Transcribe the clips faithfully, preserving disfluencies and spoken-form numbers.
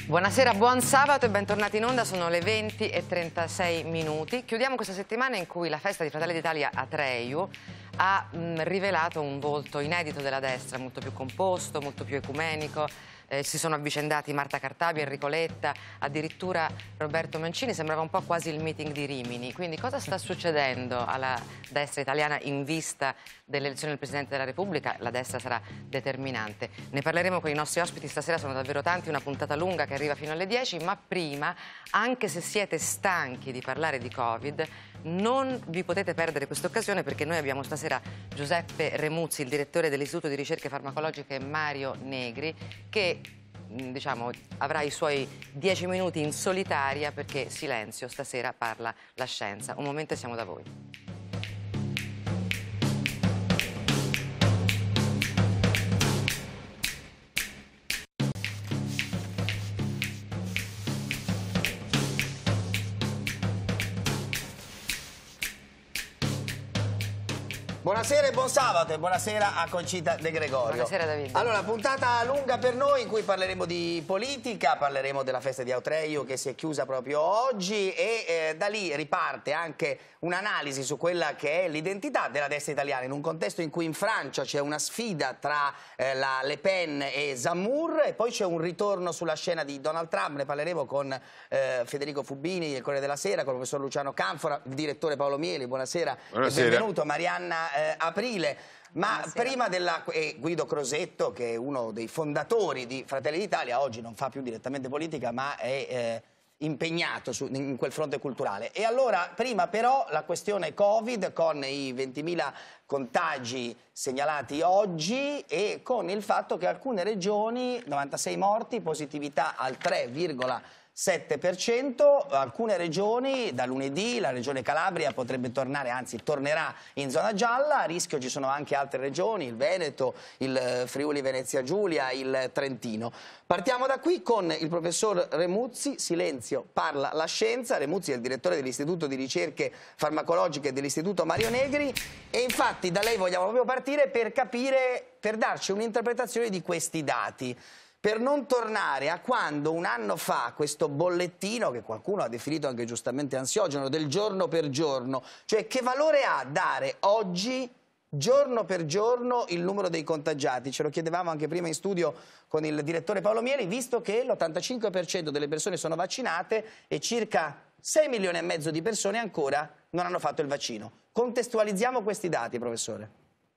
Buonasera, buon sabato e bentornati in onda, sono le venti e trentasei minuti. Chiudiamo questa settimana in cui la festa di Fratelli d'Italia a Treiu ha mh, rivelato un volto inedito della destra, molto più composto, molto più ecumenico. Eh, si sono avvicendati Marta Cartabia, Enrico Letta, addirittura Roberto Mancini, sembrava un po' quasi il meeting di Rimini. Quindi cosa sta succedendo alla destra italiana in vista dell'elezione del Presidente della Repubblica? La destra sarà determinante. Ne parleremo con i nostri ospiti stasera, sono davvero tanti, una puntata lunga che arriva fino alle dieci, ma prima, anche se siete stanchi di parlare di Covid, non vi potete perdere questa occasione, perché noi abbiamo stasera Giuseppe Remuzzi, il direttore dell'Istituto di Ricerche Farmacologiche Mario Negri, che diciamo avrà i suoi dieci minuti in solitaria, perché silenzio, stasera parla la scienza. Un momento e siamo da voi. Buonasera e buon sabato e buonasera a Concita De Gregorio. Buonasera Davide. Allora, puntata lunga per noi in cui parleremo di politica, parleremo della festa di Autreio che si è chiusa proprio oggi e eh, da lì riparte anche un'analisi su quella che è l'identità della destra italiana in un contesto in cui in Francia c'è una sfida tra eh, la Le Pen e Zammour e poi c'è un ritorno sulla scena di Donald Trump. Ne parleremo con eh, Federico Fubini del Corriere della Sera, con il professor Luciano Canfora, il direttore Paolo Mieli. Buonasera, buonasera. E benvenuto. Marianna eh, Aprile. Ma Buonasera. prima della... E Guido Crosetto, che è uno dei fondatori di Fratelli d'Italia, oggi non fa più direttamente politica, ma è eh, impegnato su, in quel fronte culturale. E allora, prima però, la questione Covid, con i ventimila contagi segnalati oggi e con il fatto che alcune regioni, novantasei morti, positività al tre virgola sette per cento, alcune regioni da lunedì, la regione Calabria potrebbe tornare, anzi tornerà in zona gialla, a rischio ci sono anche altre regioni, il Veneto, il Friuli Venezia Giulia, il Trentino. Partiamo da qui con il professor Remuzzi, silenzio, parla la scienza. Remuzzi è il direttore dell'Istituto di Ricerche Farmacologiche dell'Istituto Mario Negri e infatti da lei vogliamo proprio partire per capire, per darci un'interpretazione di questi dati. Per non tornare a quando un anno fa questo bollettino, che qualcuno ha definito anche giustamente ansiogeno, del giorno per giorno, cioè che valore ha dare oggi, giorno per giorno, il numero dei contagiati? Ce lo chiedevamo anche prima in studio con il direttore Paolo Mieli, visto che l'ottantacinque per cento delle persone sono vaccinate e circa sei milioni e mezzo di persone ancora non hanno fatto il vaccino. Contestualizziamo questi dati, professore.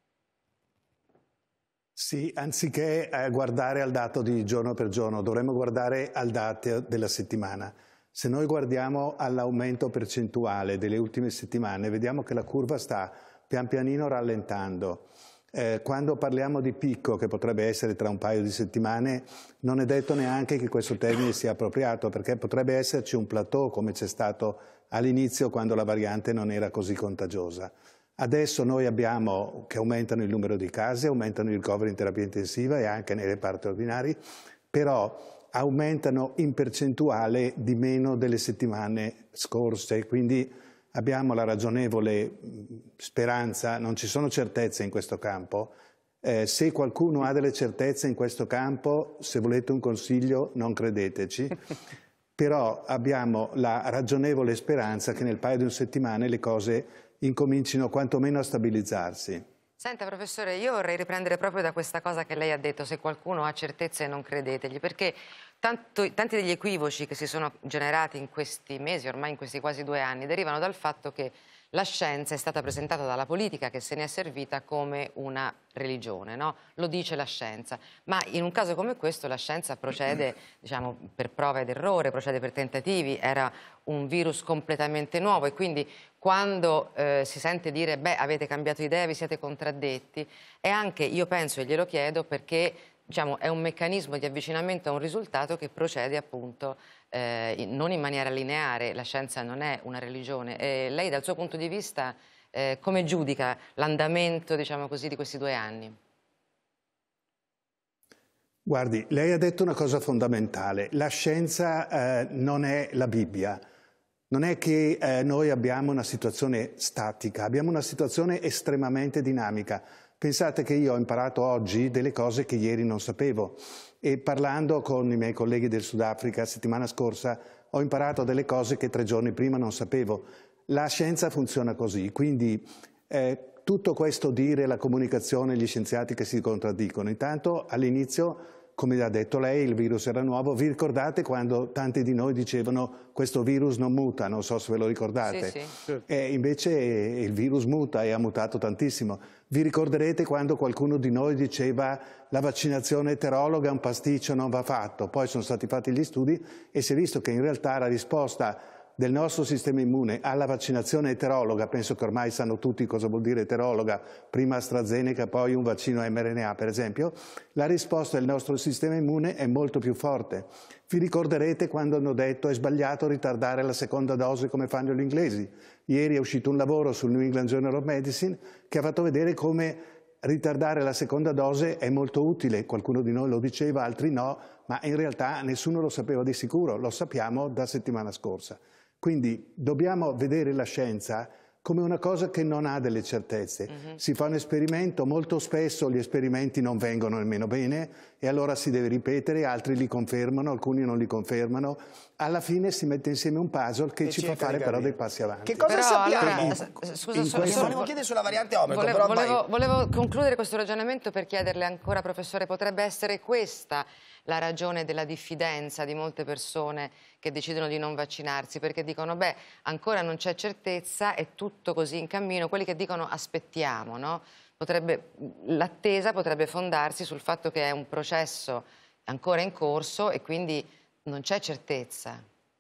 Sì, anziché eh, guardare al dato di giorno per giorno, dovremmo guardare al dato della settimana. Se noi guardiamo all'aumento percentuale delle ultime settimane, vediamo che la curva sta pian pianino rallentando. Eh, quando parliamo di picco, che potrebbe essere tra un paio di settimane, non è detto neanche che questo termine sia appropriato, perché potrebbe esserci un plateau, come c'è stato all'inizio quando la variante non era così contagiosa. Adesso noi abbiamo che aumentano il numero di casi, aumentano il ricovero in terapia intensiva e anche nei reparti ordinari, però aumentano in percentuale di meno delle settimane scorse, quindi abbiamo la ragionevole speranza, non ci sono certezze in questo campo. Eh, se qualcuno ha delle certezze in questo campo, se volete un consiglio non credeteci, però abbiamo la ragionevole speranza che nel paio di settimane le cose incomincino quantomeno a stabilizzarsi. Senta professore, io vorrei riprendere proprio da questa cosa che lei ha detto, se qualcuno ha certezze non credeteli, perché tanto, tanti degli equivoci che si sono generati in questi mesi, ormai in questi quasi due anni, derivano dal fatto che la scienza è stata presentata dalla politica, che se ne è servita come una religione, no? Lo dice la scienza, ma in un caso come questo la scienza procede, diciamo, per prova ed errore, procede per tentativi, era un virus completamente nuovo e quindi quando eh, si sente dire beh avete cambiato idea, vi siete contraddetti, è anche, io penso e glielo chiedo, perché diciamo, è un meccanismo di avvicinamento a un risultato che procede appunto eh, non in maniera lineare. La scienza non è una religione. E lei dal suo punto di vista eh, come giudica l'andamento, diciamo così, di questi due anni? Guardi, lei ha detto una cosa fondamentale, la scienza eh, non è la Bibbia. Non è che eh, noi abbiamo una situazione statica, abbiamo una situazione estremamente dinamica. Pensate che io ho imparato oggi delle cose che ieri non sapevo E parlando con i miei colleghi del Sudafrica la settimana scorsa ho imparato delle cose che tre giorni prima non sapevo. La scienza funziona così, quindi eh, tutto questo dire, la comunicazione, gli scienziati che si contraddicono. Intanto all'inizio, come ha detto lei, il virus era nuovo. Vi ricordate quando tanti di noi dicevano questo virus non muta? Non so se ve lo ricordate. Sì, sì. E invece il virus muta e ha mutato tantissimo. Vi ricorderete quando qualcuno di noi diceva la vaccinazione eterologa è un pasticcio, non va fatto. Poi sono stati fatti gli studi e si è visto che in realtà la risposta del nostro sistema immune alla vaccinazione eterologa, penso che ormai sanno tutti cosa vuol dire eterologa, prima AstraZeneca, poi un vaccino mRNA per esempio, la risposta del nostro sistema immune è molto più forte. Vi ricorderete quando hanno detto è sbagliato ritardare la seconda dose come fanno gli inglesi. Ieri è uscito un lavoro sul New England Journal of Medicine che ha fatto vedere come ritardare la seconda dose è molto utile. Qualcuno di noi lo diceva, altri no, ma in realtà nessuno lo sapeva di sicuro, lo sappiamo da settimana scorsa. Quindi dobbiamo vedere la scienza come una cosa che non ha delle certezze. Uh-huh. Si fa un esperimento, molto spesso gli esperimenti non vengono nemmeno bene e allora si deve ripetere, altri li confermano, alcuni non li confermano. Alla fine si mette insieme un puzzle che e ci fa fare però dei passi avanti. Che cosa però, sappiamo? Allora, scusa, in questo... volevo chiedere sulla variante Omicron. Volevo, però volevo, poi... volevo concludere questo ragionamento per chiederle ancora, professore, potrebbe essere questa la ragione della diffidenza di molte persone che decidono di non vaccinarsi, perché dicono, beh, ancora non c'è certezza, è tutto così in cammino, quelli che dicono aspettiamo, no? L'attesa potrebbe fondarsi sul fatto che è un processo ancora in corso e quindi non c'è certezza.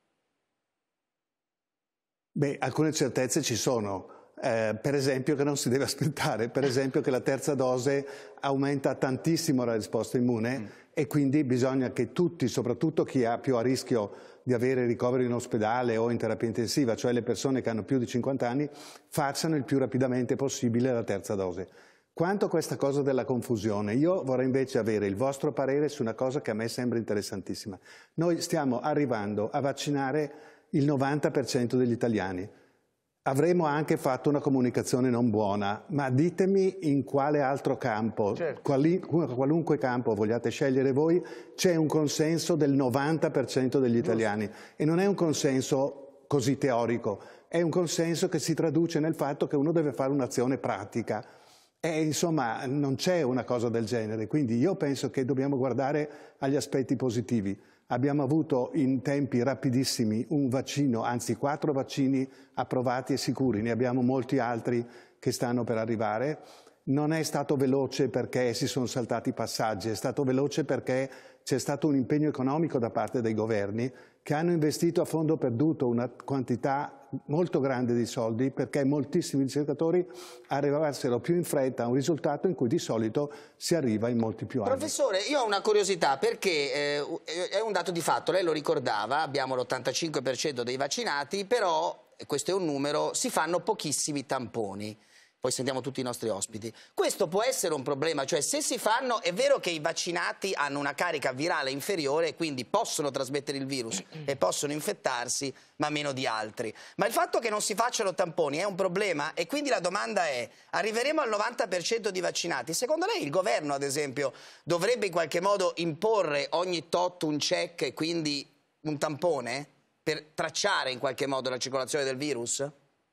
Beh, alcune certezze ci sono. Eh, per esempio che non si deve aspettare, per esempio che la terza dose aumenta tantissimo la risposta immune mm. e quindi bisogna che tutti, soprattutto chi ha più a rischio di avere ricoveri in ospedale o in terapia intensiva, cioè le persone che hanno più di cinquanta anni, facciano il più rapidamente possibile la terza dose. Quanto a questa cosa della confusione, io vorrei invece avere il vostro parere su una cosa che a me sembra interessantissima. Noi stiamo arrivando a vaccinare il novanta per cento degli italiani. Avremmo anche fatto una comunicazione non buona, ma ditemi in quale altro campo, certo. quali, qualunque campo vogliate scegliere voi, c'è un consenso del novanta per cento degli italiani. Giusto. E non è un consenso così teorico, è un consenso che si traduce nel fatto che uno deve fare un'azione pratica. E insomma non c'è una cosa del genere, quindi io penso che dobbiamo guardare agli aspetti positivi. Abbiamo avuto in tempi rapidissimi un vaccino, anzi quattro vaccini approvati e sicuri, ne abbiamo molti altri che stanno per arrivare. Non è stato veloce perché si sono saltati passaggi, è stato veloce perché c'è stato un impegno economico da parte dei governi che hanno investito a fondo perduto una quantità molto grande di soldi perché moltissimi ricercatori arrivassero più in fretta a un risultato in cui di solito si arriva in molti più anni. Professore, io ho una curiosità perché eh, è un dato di fatto, lei lo ricordava, abbiamo l'ottantacinque per cento dei vaccinati, però, questo è un numero, si fanno pochissimi tamponi. Poi sentiamo tutti i nostri ospiti. Questo può essere un problema, cioè se si fanno, è vero che i vaccinati hanno una carica virale inferiore, quindi possono trasmettere il virus e possono infettarsi, ma meno di altri. Ma il fatto che non si facciano tamponi è un problema e quindi la domanda è, arriveremo al novanta per cento di vaccinati? Secondo lei il governo, ad esempio, dovrebbe in qualche modo imporre ogni tot un check e quindi un tampone per tracciare in qualche modo la circolazione del virus?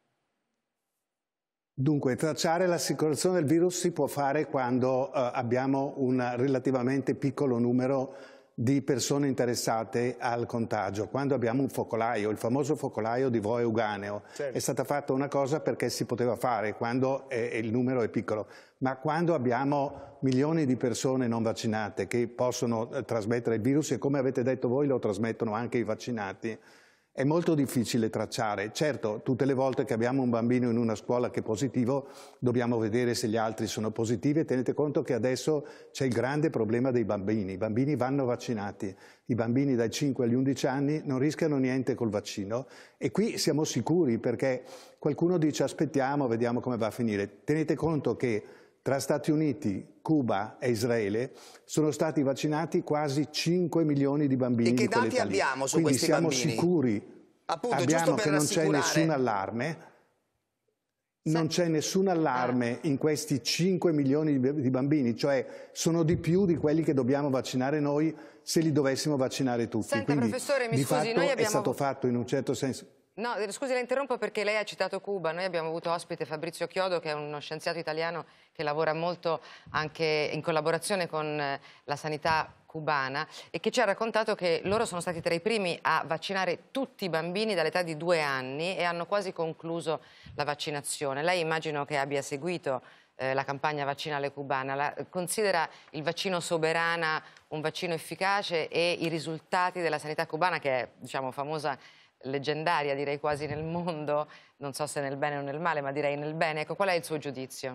Dunque, tracciare la circolazione del virus si può fare quando eh, abbiamo un relativamente piccolo numero di persone interessate al contagio, quando abbiamo un focolaio, il famoso focolaio di Voe Euganeo. Certo. È stata fatta una cosa perché si poteva fare quando è, il numero è piccolo, ma quando abbiamo milioni di persone non vaccinate che possono eh, trasmettere il virus e come avete detto voi lo trasmettono anche i vaccinati, è molto difficile tracciare. Certo, tutte le volte che abbiamo un bambino in una scuola che è positivo, dobbiamo vedere se gli altri sono positivi e tenete conto che adesso c'è il grande problema dei bambini. I bambini vanno vaccinati, i bambini dai cinque agli undici anni non rischiano niente col vaccino e qui siamo sicuri perché qualcuno dice aspettiamo, vediamo come va a finire. Tenete conto che tra Stati Uniti, Cuba e Israele sono stati vaccinati quasi cinque milioni di bambini. E che di dati abbiamo su Quindi questi bambini? Quindi siamo sicuri, Appunto, abbiamo giusto per che non c'è rassicurare. nessun allarme. Non c'è nessun allarme in questi cinque milioni di bambini, cioè sono di più di quelli che dobbiamo vaccinare noi se li dovessimo vaccinare tutti. Senta, Quindi, professore, mi di scusi, fatto noi abbiamo... è stato fatto in un certo senso... No, scusi, la interrompo perché lei ha citato Cuba. Noi abbiamo avuto ospite Fabrizio Chiodo, che è uno scienziato italiano che lavora molto anche in collaborazione con la sanità cubana e che ci ha raccontato che loro sono stati tra i primi a vaccinare tutti i bambini dall'età di due anni e hanno quasi concluso la vaccinazione. Lei immagino che abbia seguito eh, la campagna vaccinale cubana. La, considera il vaccino Soberana un vaccino efficace e i risultati della sanità cubana, che è, diciamo, famosa, leggendaria direi quasi nel mondo, non so se nel bene o nel male, ma direi nel bene. Ecco, qual è il suo giudizio?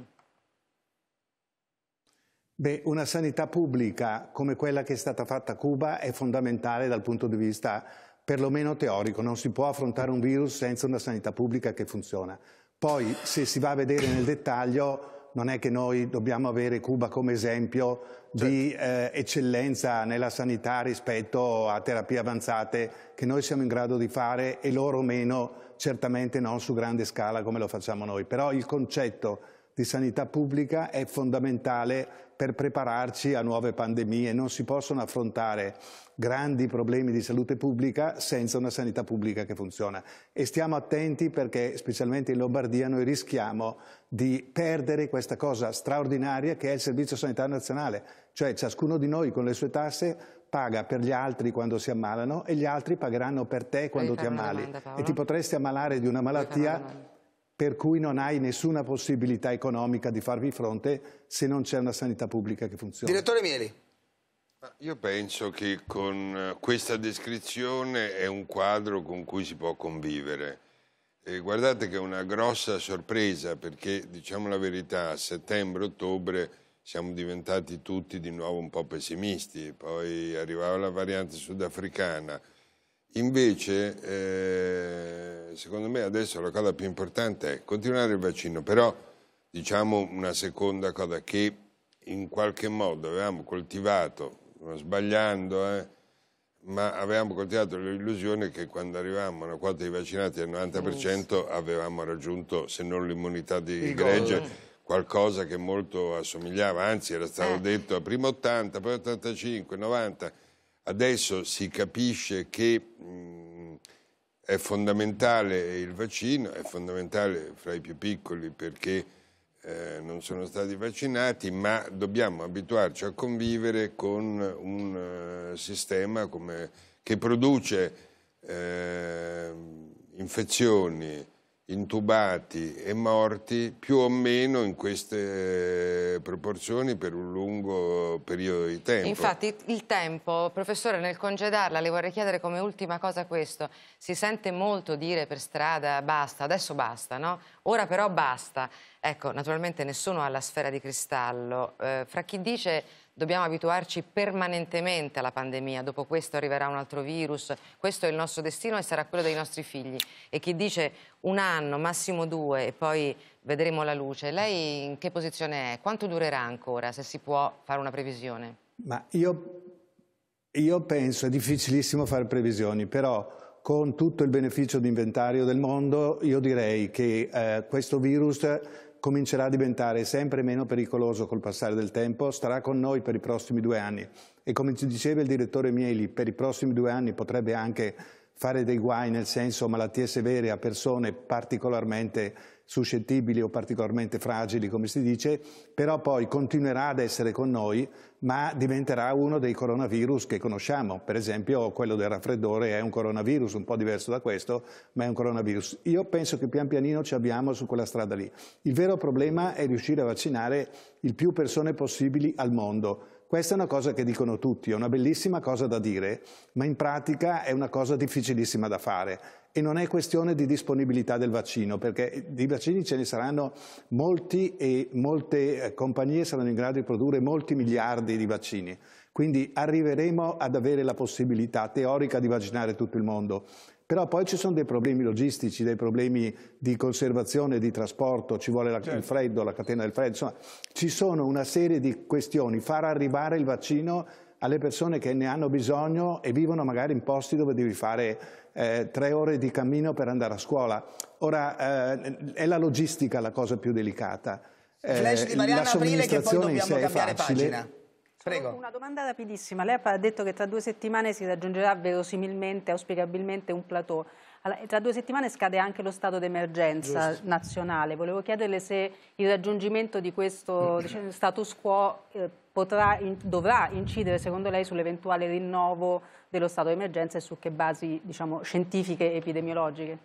Beh, una sanità pubblica come quella che è stata fatta a Cuba è fondamentale dal punto di vista perlomeno teorico. Non si può affrontare un virus senza una sanità pubblica che funziona. Poi, se si va a vedere nel dettaglio, non è che noi dobbiamo avere Cuba come esempio di eh, eccellenza nella sanità rispetto a terapie avanzate che noi siamo in grado di fare e loro meno, certamente non su grande scala come lo facciamo noi. Però il concetto di sanità pubblica è fondamentale per prepararci a nuove pandemie. Non si possono affrontare grandi problemi di salute pubblica senza una sanità pubblica che funziona. E stiamo attenti perché, specialmente in Lombardia, noi rischiamo di perdere questa cosa straordinaria che è il Servizio Sanitario Nazionale. Cioè ciascuno di noi con le sue tasse paga per gli altri quando si ammalano e gli altri pagheranno per te quando ti ammali. Domanda, e ti potresti ammalare di una malattia per cui non hai nessuna possibilità economica di farvi fronte se non c'è una sanità pubblica che funziona. Direttore Mieli. Io penso che con questa descrizione è un quadro con cui si può convivere. E guardate che è una grossa sorpresa perché, diciamo la verità, a settembre-ottobre siamo diventati tutti di nuovo un po' pessimisti, poi arrivava la variante sudafricana. Invece, eh, secondo me adesso la cosa più importante è continuare il vaccino, però diciamo una seconda cosa che in qualche modo avevamo coltivato, non sbagliando, eh, ma avevamo coltivato l'illusione che quando arrivavamo a una quota di vaccinati al novanta per cento avevamo raggiunto, se non l'immunità di gregge, qualcosa che molto assomigliava, anzi era stato eh. detto prima ottanta, poi ottantacinque, novanta. Adesso si capisce che mh, è fondamentale il vaccino, è fondamentale fra i più piccoli perché eh, non sono stati vaccinati, ma dobbiamo abituarci a convivere con un uh, sistema come, che produce eh, infezioni, intubati e morti più o meno in queste proporzioni per un lungo periodo di tempo. Infatti il tempo, professore, nel congedarla le vorrei chiedere come ultima cosa questo. Si sente molto dire per strada basta, adesso basta, no? Ora però basta. Ecco, naturalmente nessuno ha la sfera di cristallo. Eh, fra chi dice dobbiamo abituarci permanentemente alla pandemia, dopo questo arriverà un altro virus, questo è il nostro destino e sarà quello dei nostri figli. E chi dice un anno, massimo due e poi vedremo la luce. Lei in che posizione è? Quanto durerà ancora, se si può fare una previsione? Ma io, io penso, è difficilissimo fare previsioni, però con tutto il beneficio di inventario del mondo io direi che eh, questo virus comincerà a diventare sempre meno pericoloso col passare del tempo, starà con noi per i prossimi due anni e come ci diceva il direttore Mieli, per i prossimi due anni potrebbe anche fare dei guai, nel senso malattie severe a persone particolarmente suscettibili o particolarmente fragili, come si dice, però poi continuerà ad essere con noi, ma diventerà uno dei coronavirus che conosciamo. Per esempio quello del raffreddore è un coronavirus, un po' diverso da questo, ma è un coronavirus. Io penso che pian pianino ci abbiamo su quella strada lì. Il vero problema è riuscire a vaccinare il più persone possibili al mondo. Questa è una cosa che dicono tutti, è una bellissima cosa da dire, ma in pratica è una cosa difficilissima da fare. E non è questione di disponibilità del vaccino, perché di vaccini ce ne saranno molti e molte compagnie saranno in grado di produrre molti miliardi di vaccini. Quindi arriveremo ad avere la possibilità teorica di vaccinare tutto il mondo. Però poi ci sono dei problemi logistici, dei problemi di conservazione, di trasporto, ci vuole la, certo. il freddo, la catena del freddo, insomma ci sono una serie di questioni. Far arrivare il vaccino alle persone che ne hanno bisogno e vivono magari in posti dove devi fare eh, tre ore di cammino per andare a scuola. Ora, eh, è la logistica la cosa più delicata. Eh, Flash di Marianna Aprile, che poi dobbiamo cambiare pagina. Prego. Una domanda rapidissima. Lei ha detto che tra due settimane si raggiungerà verosimilmente, auspicabilmente, un plateau. Allora, tra due settimane scade anche lo stato d'emergenza nazionale. Volevo chiederle se il raggiungimento di questo diciamo, status quo eh, potrà, in, dovrà incidere, secondo lei, sull'eventuale rinnovo dello stato d'emergenza e su che basi diciamo, scientifiche e epidemiologiche.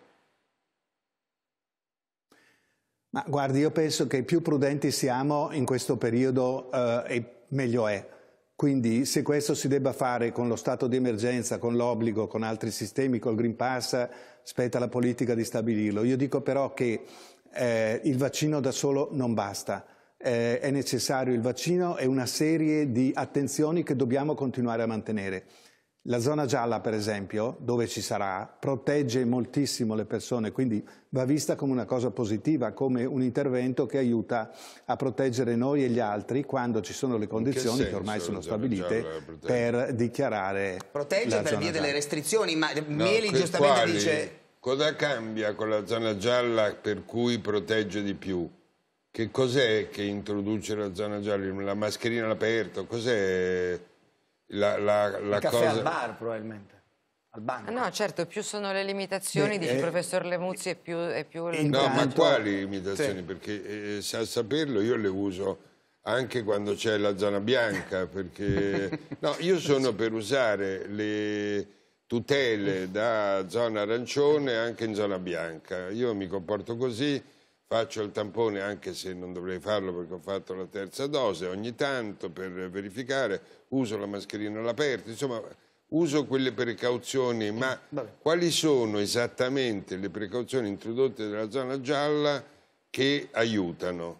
Ma guardi, io penso che più prudenti siamo in questo periodo eh, e meglio è. Quindi se questo si debba fare con lo stato di emergenza, con l'obbligo, con altri sistemi, col Green Pass, spetta alla politica di stabilirlo. Io dico però che eh, il vaccino da solo non basta. Eh, è necessario il vaccino e una serie di attenzioni che dobbiamo continuare a mantenere. La zona gialla, per esempio, dove ci sarà, protegge moltissimo le persone, quindi va vista come una cosa positiva, come un intervento che aiuta a proteggere noi e gli altri quando ci sono le condizioni che ormai sono stabilite per dichiarare protegge la per zona via delle gialla. restrizioni, ma No, Mieli que- giustamente quali? dice... Cosa cambia con la zona gialla per cui protegge di più? Che cos'è che introduce la zona gialla? La mascherina all'aperto? Cos'è la, la, la il caffè cosa... al bar probabilmente, al banco. No, certo, più sono le limitazioni, Beh, dice il eh, professor Lemuzzi, e più... È più No, Intanto- ma quali limitazioni? Sì. Perché eh, sa saperlo, io le uso anche quando c'è la zona bianca, perché no, io sono per usare le tutele da zona arancione anche in zona bianca. Io mi comporto così, faccio il tampone anche se non dovrei farlo perché ho fatto la terza dose ogni tanto per verificare, uso la mascherina all'aperto, insomma uso quelle precauzioni, ma quali sono esattamente le precauzioni introdotte nella zona gialla che aiutano?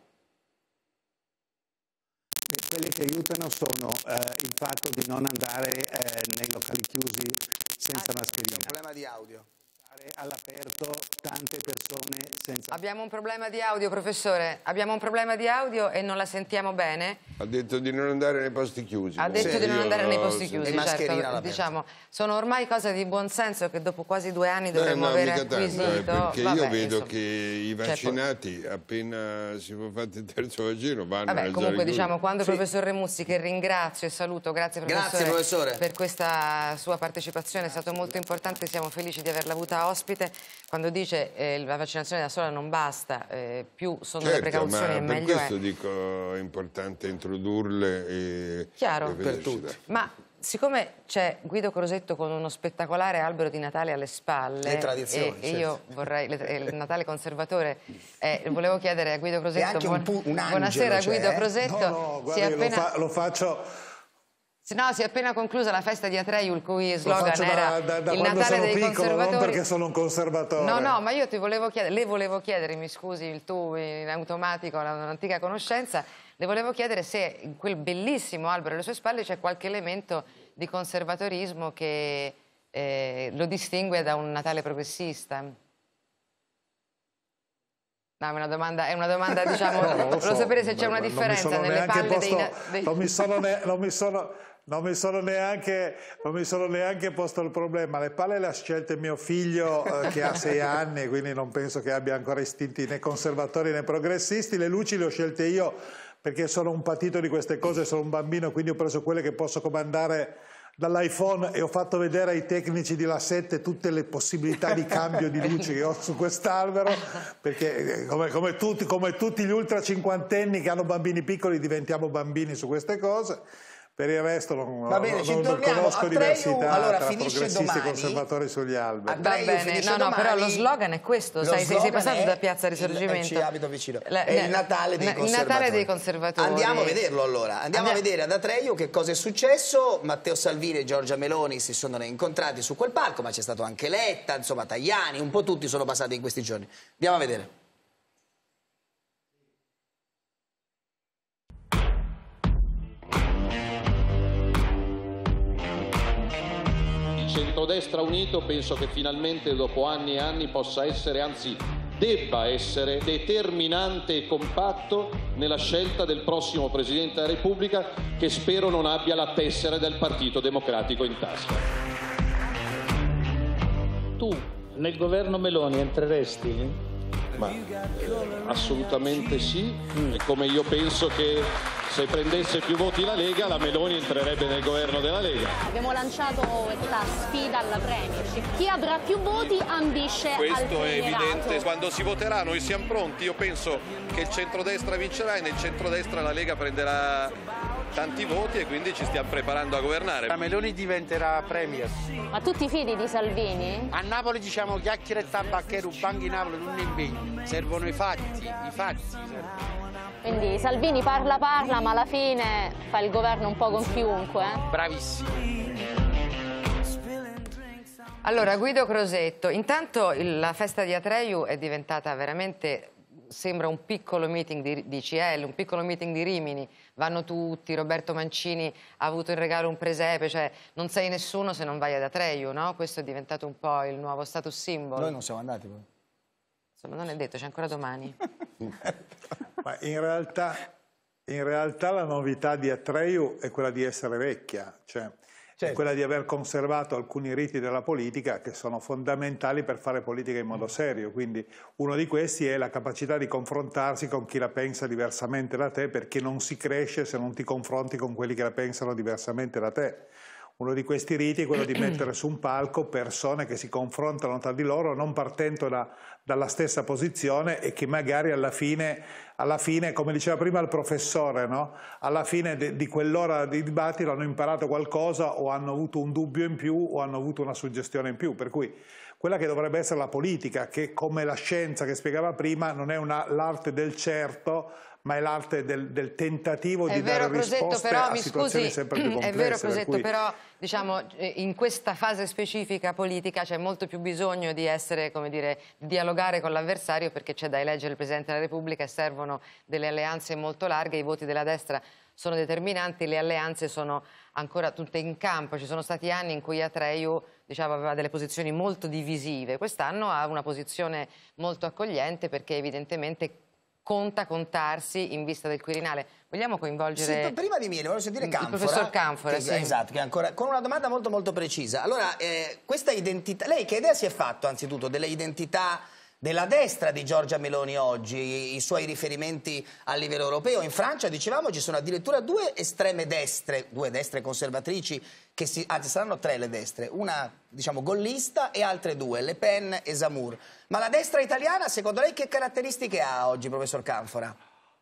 Quelle che aiutano sono eh, il fatto di non andare eh, nei locali chiusi senza C'è un mascherina. problema di audio. All'aperto tante persone senza... Abbiamo un problema di audio, professore. Abbiamo un problema di audio e non la sentiamo bene. Ha detto di non andare nei posti chiusi. Ha detto Sì, di non io andare nei l'ho posti sentito. chiusi, E mascherina certo. all'aperto. Diciamo, sono ormai cose di buon senso che dopo quasi due anni Eh, dovremmo no, avere mica tanto, acquisito. eh, perché Vabbè, io vedo insomma. che i Cioè, vaccinati appena si fa fatto il terzo vaccino vanno Vabbè, nelle comunque zone diciamo, chiuse. quando il professor Remuzzi, che ringrazio e saluto, grazie professore, Grazie, professore. per questa sua partecipazione, è stato molto importante, siamo felici di averla avuta ospite, quando dice eh, la vaccinazione da sola non basta, eh, più sono Certo, le precauzioni ma e per meglio questo è. dico è importante introdurle e, Chiaro. e Per vederci tutti. dare. Ma siccome c'è Guido Crosetto con uno spettacolare albero di Natale alle spalle, Le tradizioni, e, e io vorrei le- il Natale conservatore, eh, volevo chiedere a Guido Crosetto, anche un pu- un angelo buonasera c'è, Guido eh? Crosetto, No, no, si è guardi, appena... lo, fa- lo faccio... No, si è appena conclusa la festa di Atreju, il cui Lo slogan faccio era da, da, da il quando Natale sono dei piccolo, conservatori. non perché sono un conservatore. No, no, ma io ti volevo chiedere, le volevo chiedere, mi scusi, il tu in automatico, la- un'antica conoscenza, le volevo chiedere se in quel bellissimo albero alle sue spalle c'è qualche elemento di conservatorismo che eh, lo distingue da un Natale progressista. No, è una domanda, è una domanda diciamo, No, non lo volevo so. sapere se c'è una Non mi differenza sono nelle neanche palle dei, posto- na- dei... Non mi sono, ne- non mi sono- non mi sono neanche, non mi sono neanche posto il problema. Le palle le ha scelte mio figlio eh, che ha sei anni, quindi non penso che abbia ancora istinti né conservatori né progressisti. Le luci le ho scelte io perché sono un patito di queste cose, sono un bambino, quindi ho preso quelle che posso comandare dall'iPhone e ho fatto vedere ai tecnici di La sette tutte le possibilità di cambio di luci che ho su quest'albero, perché eh, come, come, tutti, come tutti gli ultra cinquantenni che hanno bambini piccoli diventiamo bambini su queste cose. Per il resto non, Va bene, non, ci non torniamo. conosco Atreju, diversità allora, tra finisce progressisti domani. e conservatori sugli alberi. Va Atreju bene, finisce no, no, domani. però lo slogan è questo, Lo sai, sei, sei slogan passato è da Piazza il- Risorgimento. ci abito vicino. La- È il la- Natale dei il conservatori. Natale dei conservatori. Andiamo a vederlo allora, andiamo Andiamo- a vedere ad Atreju che cosa è successo. Matteo Salvini e Giorgia Meloni si sono incontrati su quel palco, ma c'è stato anche Letta, insomma Tajani, un po' tutti sono passati in questi giorni. Andiamo a vedere. Il centrodestra unito penso che finalmente dopo anni e anni possa essere, anzi debba essere determinante e compatto nella scelta del prossimo Presidente della Repubblica, che spero non abbia la tessera del Partito Democratico in tasca. Tu nel governo Meloni entreresti? Ma eh, assolutamente sì, e come io penso che se prendesse più voti la Lega, la Meloni entrerebbe nel governo della Lega. Abbiamo lanciato questa sfida alla Premiership. Chi avrà più voti ambisce al premierato. Questo è evidente. Quando si voterà noi siamo pronti. Io penso che il centrodestra vincerà e nel centrodestra la Lega prenderà tanti voti e quindi ci stiamo preparando a governare. La Meloni diventerà Premier. Ma tu ti fidi di Salvini? A Napoli diciamo chiacchiere e tabacchero, banchi Napoli non ne impegni. Servono i fatti, i fatti servono. Quindi Salvini parla parla, ma alla fine fa il governo un po' con chiunque. Eh? Bravissimo. Allora, Guido Crosetto, intanto il, la festa di Atreju è diventata veramente, sembra un piccolo meeting di, di C L, un piccolo meeting di Rimini, vanno tutti, Roberto Mancini ha avuto in regalo un presepe, cioè non sei nessuno se non vai ad Atreju, no? Questo è diventato un po' il nuovo status symbol. Noi non siamo andati poi. Insomma, non è detto, c'è ancora domani. Ma in realtà, in realtà la novità di Atreju è quella di essere vecchia, cioè certo. È quella di aver conservato alcuni riti della politica che sono fondamentali per fare politica in modo serio. Quindi uno di questi è la capacità di confrontarsi con chi la pensa diversamente da te, perché non si cresce se non ti confronti con quelli che la pensano diversamente da te. Uno di questi riti è quello di mettere su un palco persone che si confrontano tra di loro non partendo da, dalla stessa posizione e che magari alla fine, alla fine come diceva prima il professore, no? Alla fine de, di quell'ora di dibattito hanno imparato qualcosa o hanno avuto un dubbio in più o hanno avuto una suggestione in più. Per cui quella che dovrebbe essere la politica, che come la scienza che spiegava prima non è l'arte del certo, ma è l'arte del, del tentativo è di vero, dare Crosetto, risposte però, a mi situazioni scusi, sempre più complesse. È vero, Crosetto, per cui... però diciamo, in questa fase specifica politica c'è molto più bisogno di essere, come dire, di dialogare con l'avversario, perché c'è da eleggere il Presidente della Repubblica e servono delle alleanze molto larghe, i voti della destra sono determinanti, le alleanze sono ancora tutte in campo. Ci sono stati anni in cui Atreju, diciamo, aveva delle posizioni molto divisive, quest'anno ha una posizione molto accogliente perché evidentemente conta contarsi in vista del Quirinale. Vogliamo coinvolgere... Sì, prima di me, voglio sentire Canfora. Il professor Canfora, che, sì. Esatto, che ancora, con una domanda molto molto precisa. Allora, eh, questa identità... Lei che idea si è fatto, anzitutto, delle identità della destra di Giorgia Meloni oggi, i, i suoi riferimenti a livello europeo? In Francia, dicevamo, ci sono addirittura due estreme destre, due destre conservatrici, che si, anzi saranno tre le destre, una diciamo gollista e altre due, Le Pen e Zammour. Ma la destra italiana, secondo lei, che caratteristiche ha oggi, professor Canfora?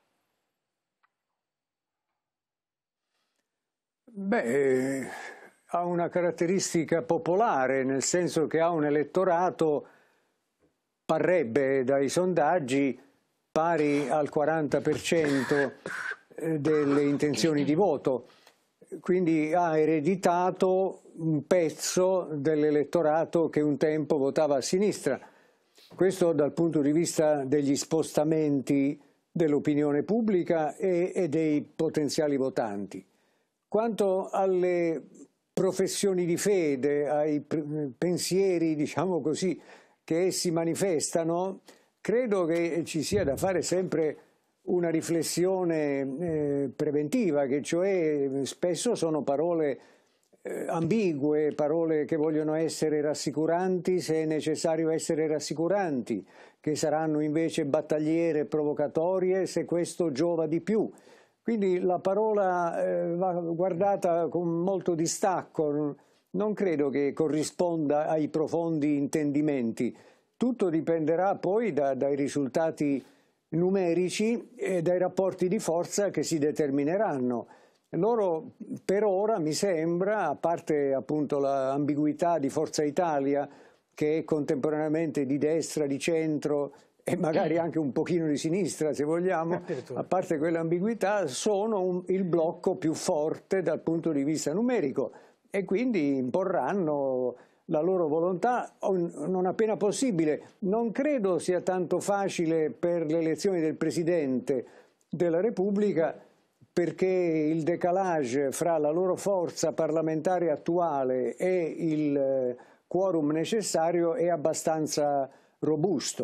Beh, eh, ha una caratteristica popolare, nel senso che ha un elettorato, parrebbe dai sondaggi, pari al quaranta per cento delle intenzioni di voto. Quindi ha ereditato un pezzo dell'elettorato che un tempo votava a sinistra. Questo dal punto di vista degli spostamenti dell'opinione pubblica e, e dei potenziali votanti. Quanto alle professioni di fede, ai pensieri, diciamo così, che essi manifestano, credo che ci sia da fare sempre una riflessione eh, preventiva, che cioè spesso sono parole eh, ambigue, parole che vogliono essere rassicuranti se è necessario essere rassicuranti, che saranno invece battagliere provocatorie se questo giova di più. Quindi la parola eh, va guardata con molto distacco, non credo che corrisponda ai profondi intendimenti. Tutto dipenderà poi da, dai risultati numerici e dai rapporti di forza che si determineranno. Loro per ora mi sembra, a parte appunto l'ambiguità di Forza Italia, che è contemporaneamente di destra, di centro e magari anche un pochino di sinistra se vogliamo, a parte quell'ambiguità, sono un, il blocco più forte dal punto di vista numerico e quindi imporranno la loro volontà non appena possibile. Non credo sia tanto facile per le elezioni del Presidente della Repubblica, perché il decalage fra la loro forza parlamentare attuale e il quorum necessario è abbastanza robusto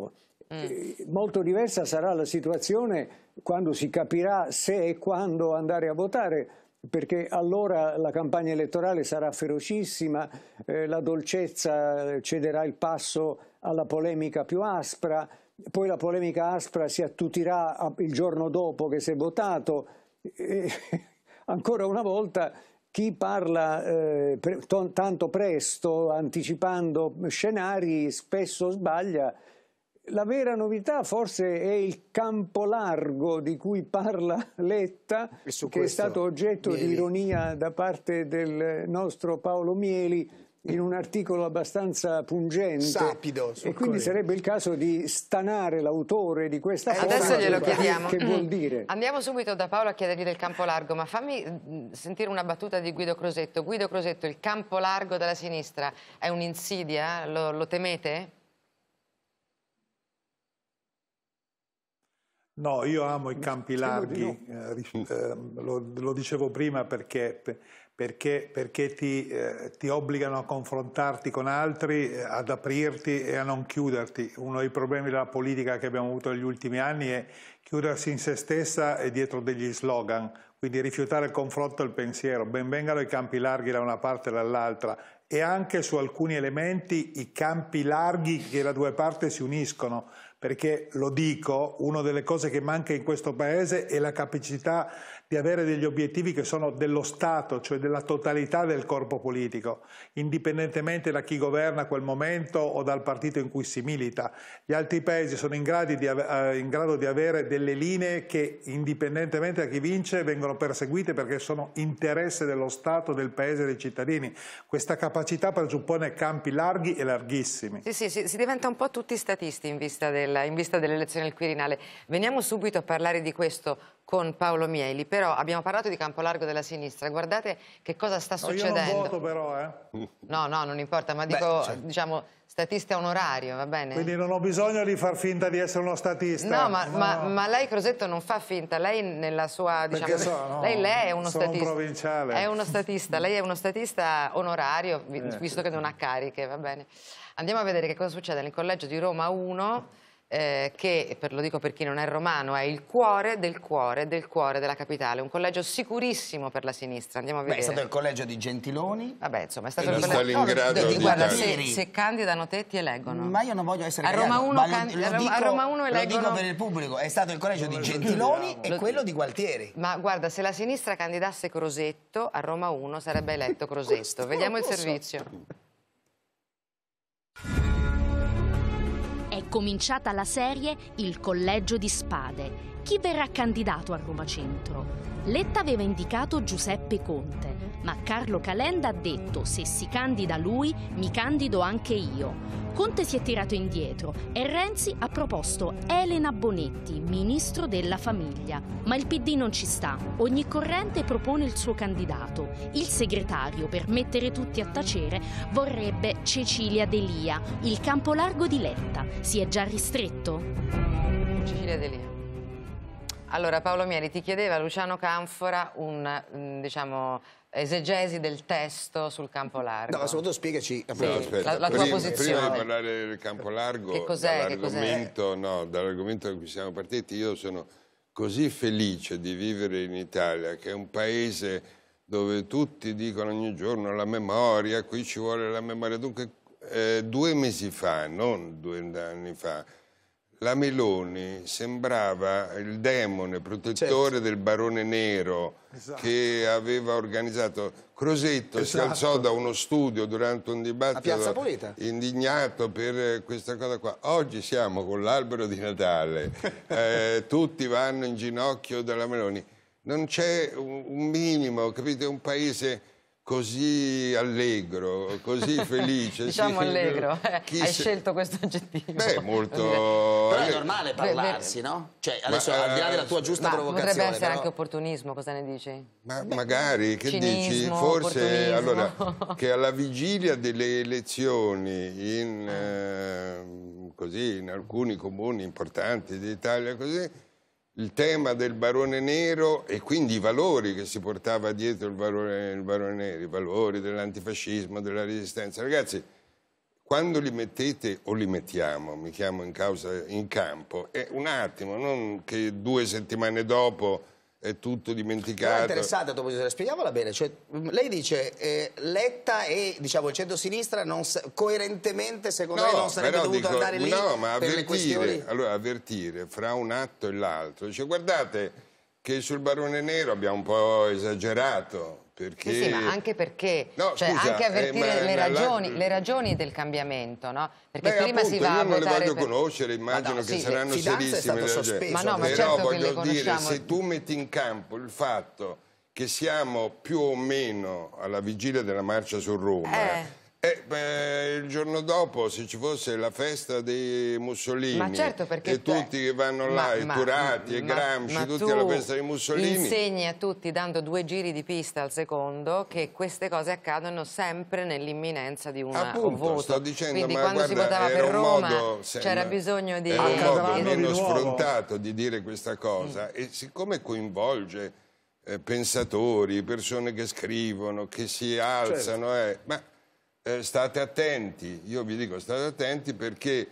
Mm. Molto diversa sarà la situazione quando si capirà se e quando andare a votare, perché allora la campagna elettorale sarà ferocissima, eh, la dolcezza cederà il passo alla polemica più aspra, poi la polemica aspra si attutirà il giorno dopo che si è votato. E, ancora una volta chi parla eh, pre tanto presto, anticipando scenari, spesso sbaglia. La vera novità forse è il campo largo di cui parla Letta, che è stato oggetto Mieli. di ironia da parte del nostro Paolo Mieli in un articolo abbastanza pungente. Sapido. E quindi sarebbe il caso di stanare l'autore di questa foto. Adesso glielo chiediamo. Che vuol dire? Andiamo subito da Paolo a chiedergli del campo largo, ma fammi sentire una battuta di Guido Crosetto. Guido Crosetto, il campo largo della sinistra è un'insidia? Lo, lo temete? No, io amo i campi larghi, no. eh, eh, lo, lo dicevo prima perché, perché, perché ti, eh, ti obbligano a confrontarti con altri, eh, ad aprirti e a non chiuderti. Uno dei problemi della politica che abbiamo avuto negli ultimi anni è chiudersi in se stessa e dietro degli slogan, quindi rifiutare il confronto e il pensiero. Ben vengano i campi larghi da una parte e dall'altra, e anche su alcuni elementi i campi larghi che da due parti si uniscono. Perché, lo dico, una delle cose che manca in questo Paese è la capacità di avere degli obiettivi che sono dello Stato, cioè della totalità del corpo politico, indipendentemente da chi governa quel momento o dal partito in cui si milita. Gli altri Paesi sono in, gradi di, eh, in grado di avere delle linee che, indipendentemente da chi vince, vengono perseguite perché sono interesse dello Stato, del Paese e dei cittadini. Questa capacità presuppone campi larghi e larghissimi. Sì, sì, sì, si diventa un po' tutti statisti in vista, del, in vista delle elezioni al Quirinale. Veniamo subito a parlare di questo con Paolo Mieli, però abbiamo parlato di campo largo della sinistra, guardate che cosa sta succedendo. No, io non voto però, eh. No, no, non importa, ma dico, Beh, cioè... diciamo, statista onorario, va bene? Quindi non ho bisogno di far finta di essere uno statista. No, ma, no. ma, ma lei, Crosetto, non fa finta, lei nella sua, diciamo, so, no, lei, lei è uno sono statista. Un provinciale. È uno statista, lei è uno statista onorario, visto che non ha cariche, va bene. Andiamo a vedere che cosa succede nel collegio di Roma uno. Eh, che, per, lo dico per chi non è romano, è il cuore del cuore del cuore della capitale, un collegio sicurissimo per la sinistra. Andiamo a vedere. Beh, è stato il collegio di Gentiloni. Vabbè, insomma, è stato e il collegio Stalingrado no, di guarda, se, se candidano te ti eleggono. Ma io non voglio essere a Roma uno, lo, can... lo dico, a Roma uno eleggono... lo dico per il pubblico, è stato il collegio di Gentiloni e quello di Gualtieri. Ma guarda, se la sinistra candidasse Crosetto a Roma uno sarebbe eletto Crosetto. Vediamo il servizio. È cominciata la serie Il collegio di spade. Chi verrà candidato a Roma Centro? Letta aveva indicato Giuseppe Conte, ma Carlo Calenda ha detto: se si candida lui, mi candido anche io. Conte si è tirato indietro e Renzi ha proposto Elena Bonetti, ministro della famiglia. Ma il P D non ci sta. Ogni corrente propone il suo candidato. Il segretario, per mettere tutti a tacere, vorrebbe Cecilia D'Elia. Il campo largo di Letta si è già ristretto? Cecilia D'Elia. Allora, Paolo Mieli, ti chiedeva Luciano Canfora un, diciamo, esegesi del testo sul campo largo. No, ma soprattutto spiegaci sì, aspetta, la, la tua prima, posizione. Prima di parlare del campo largo, che cos'è? dall'argomento no, dall'argomento da cui siamo partiti, io sono così felice di vivere in Italia, che è un paese dove tutti dicono ogni giorno la memoria, qui ci vuole la memoria. Dunque, eh, due mesi fa, non due anni fa, la Meloni sembrava il demone protettore certo. del barone nero, esatto. che aveva organizzato. Crosetto esatto. si alzò da uno studio durante un dibattito indignato per questa cosa qua. Oggi siamo con l'albero di Natale, eh, tutti vanno in ginocchio dalla Meloni. Non c'è un, un minimo, capite? Un paese così allegro, così felice. Diciamo sì, allegro, Chi hai se... scelto questo aggettivo. Beh, molto... Però è normale parlarsi, no? Cioè, adesso ma, al di là della tua giusta ma provocazione... potrebbe essere però... anche opportunismo, cosa ne dici? Ma Beh, magari, che cinismo, dici? Forse, allora, che alla vigilia delle elezioni in, eh, così, in alcuni comuni importanti d'Italia, così, il tema del barone nero e quindi i valori che si portava dietro il barone, il barone nero, i valori dell'antifascismo, della resistenza. Ragazzi, quando li mettete o li mettiamo, mi chiamo in causa in campo, è un attimo, non che due settimane dopo è tutto dimenticato. È interessante, spieghiamola bene. Cioè, lei dice eh, Letta e diciamo il centro-sinistra non coerentemente secondo no, lei non sarebbe dovuto dico, andare lì no, ma per avvertire, le questioni? Allora avvertire fra un atto e l'altro. Cioè, guardate che sul Barone Nero abbiamo un po' esagerato. Perché... Sì, sì, ma anche perché, no, cioè scusa, anche avvertire eh, le, ragioni, la... le ragioni del cambiamento, no? Perché Beh, prima appunto, si va io a non votare le voglio per... conoscere, immagino no, che sì, saranno serissime le ragioni. Ma no, ma però certo voglio che le dire, conosciamo. se tu metti in campo il fatto che siamo più o meno alla vigilia della marcia su Roma, eh. Eh, beh, il giorno dopo, se ci fosse la festa dei Mussolini, ma certo, perché e tutti che vanno là, ma, e Turati ma, e Gramsci, ma tutti alla festa dei Mussolini. Insegni a tutti, dando due giri di pista al secondo, che queste cose accadono sempre nell'imminenza di un voto. Sto dicendo, Quindi ma quando guarda, si votava per Roma c'era se, bisogno di... Era un modo di meno nuovo. sfrontato di dire questa cosa, mm. e siccome coinvolge eh, pensatori, persone che scrivono, che si alzano, certo. eh, ma eh, state attenti, io vi dico state attenti, perché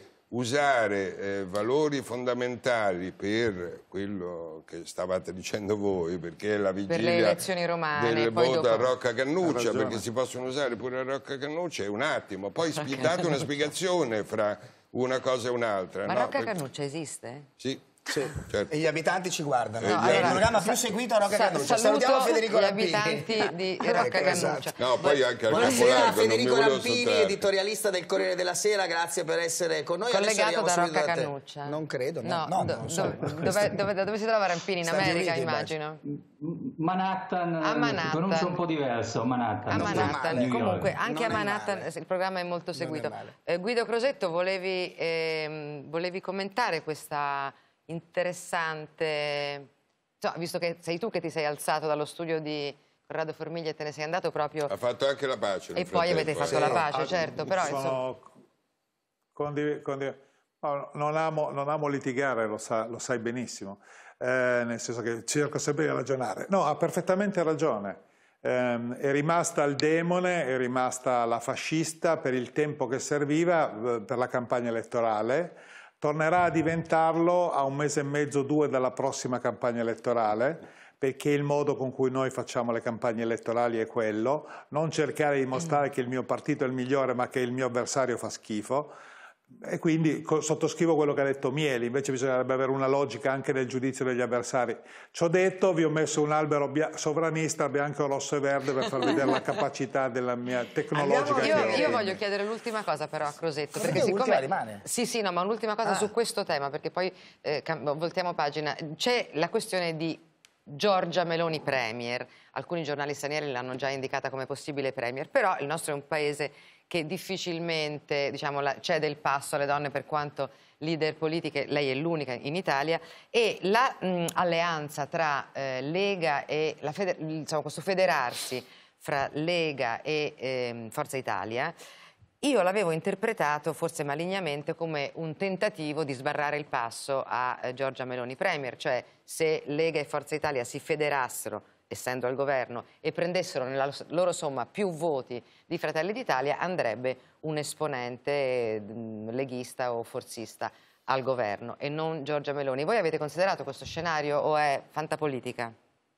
usare eh, valori fondamentali per quello che stavate dicendo voi, perché è la vigilia per le elezioni romane, del poi voto dopo... a Rocca Cannuccia, perché si possono usare pure a Rocca Cannuccia, è un attimo, poi date una spiegazione fra una cosa e un'altra. Ma no? Rocca perché... Cannuccia esiste? Sì. Sì. Certo. E gli abitanti ci guardano. No, è allora, il programma più seguito a Rocca Cannuccia. Salutiamo Federico gli Rampini. abitanti di Rocca Cannuccia. No, poi anche al Buonasera, Federico Rampini, editorialista del Corriere della Sera, grazie per essere con noi. Collegato da Rocca da Cannuccia? Non credo, no. no, no, do, non so. dove, dove, da dove si trova Rampini? In Stati America, Uniti, immagino. Manhattan, a Manhattan. pronuncia un po' diverso, Manhattan. A Manhattan, comunque anche non a Manhattan il programma è molto seguito. Eh, Guido Crosetto, volevi, eh, volevi commentare questa interessante, cioè, visto che sei tu che ti sei alzato dallo studio di Corrado Formiglia e te ne sei andato proprio... Ha fatto anche la pace. E poi avete fatto sì. la pace, ah, certo, però... Sono... Insomma... Condiv... Condiv... No, non, amo, non amo litigare, lo, sa, lo sai benissimo, eh, nel senso che cerco sempre di ragionare. No, ha perfettamente ragione. Eh, è rimasta il demone, è rimasta la fascista per il tempo che serviva eh, per la campagna elettorale. Tornerà a diventarlo a un mese e mezzo, due dalla prossima campagna elettorale, perché il modo con cui noi facciamo le campagne elettorali è quello, non cercare di dimostrare che il mio partito è il migliore ma che il mio avversario fa schifo. E quindi sottoscrivo quello che ha detto Mieli, invece bisognerebbe avere una logica anche nel giudizio degli avversari. Ciò detto, vi ho messo un albero bia sovranista bianco, rosso e verde per far vedere la capacità della mia tecnologica. Io, io voglio chiedere l'ultima cosa però a Crosetto, perché siccome rimane. Sì, sì, no, ma un'ultima cosa ah. su questo tema, perché poi eh, voltiamo pagina. C'è la questione di Giorgia Meloni premier. Alcuni giornali stranieri l'hanno già indicata come possibile premier, però il nostro è un paese che difficilmente, diciamo, cede il passo alle donne per quanto leader politiche, lei è l'unica in Italia, e l'alleanza tra eh, Lega e la feder diciamo, questo federarsi fra Lega e eh, Forza Italia, io l'avevo interpretato forse malignamente come un tentativo di sbarrare il passo a eh, Giorgia Meloni premier, cioè se Lega e Forza Italia si federassero essendo al governo, e prendessero nella loro somma più voti di Fratelli d'Italia, andrebbe un esponente mh, leghista o forzista al governo e non Giorgia Meloni. Voi avete considerato questo scenario o è fantapolitica?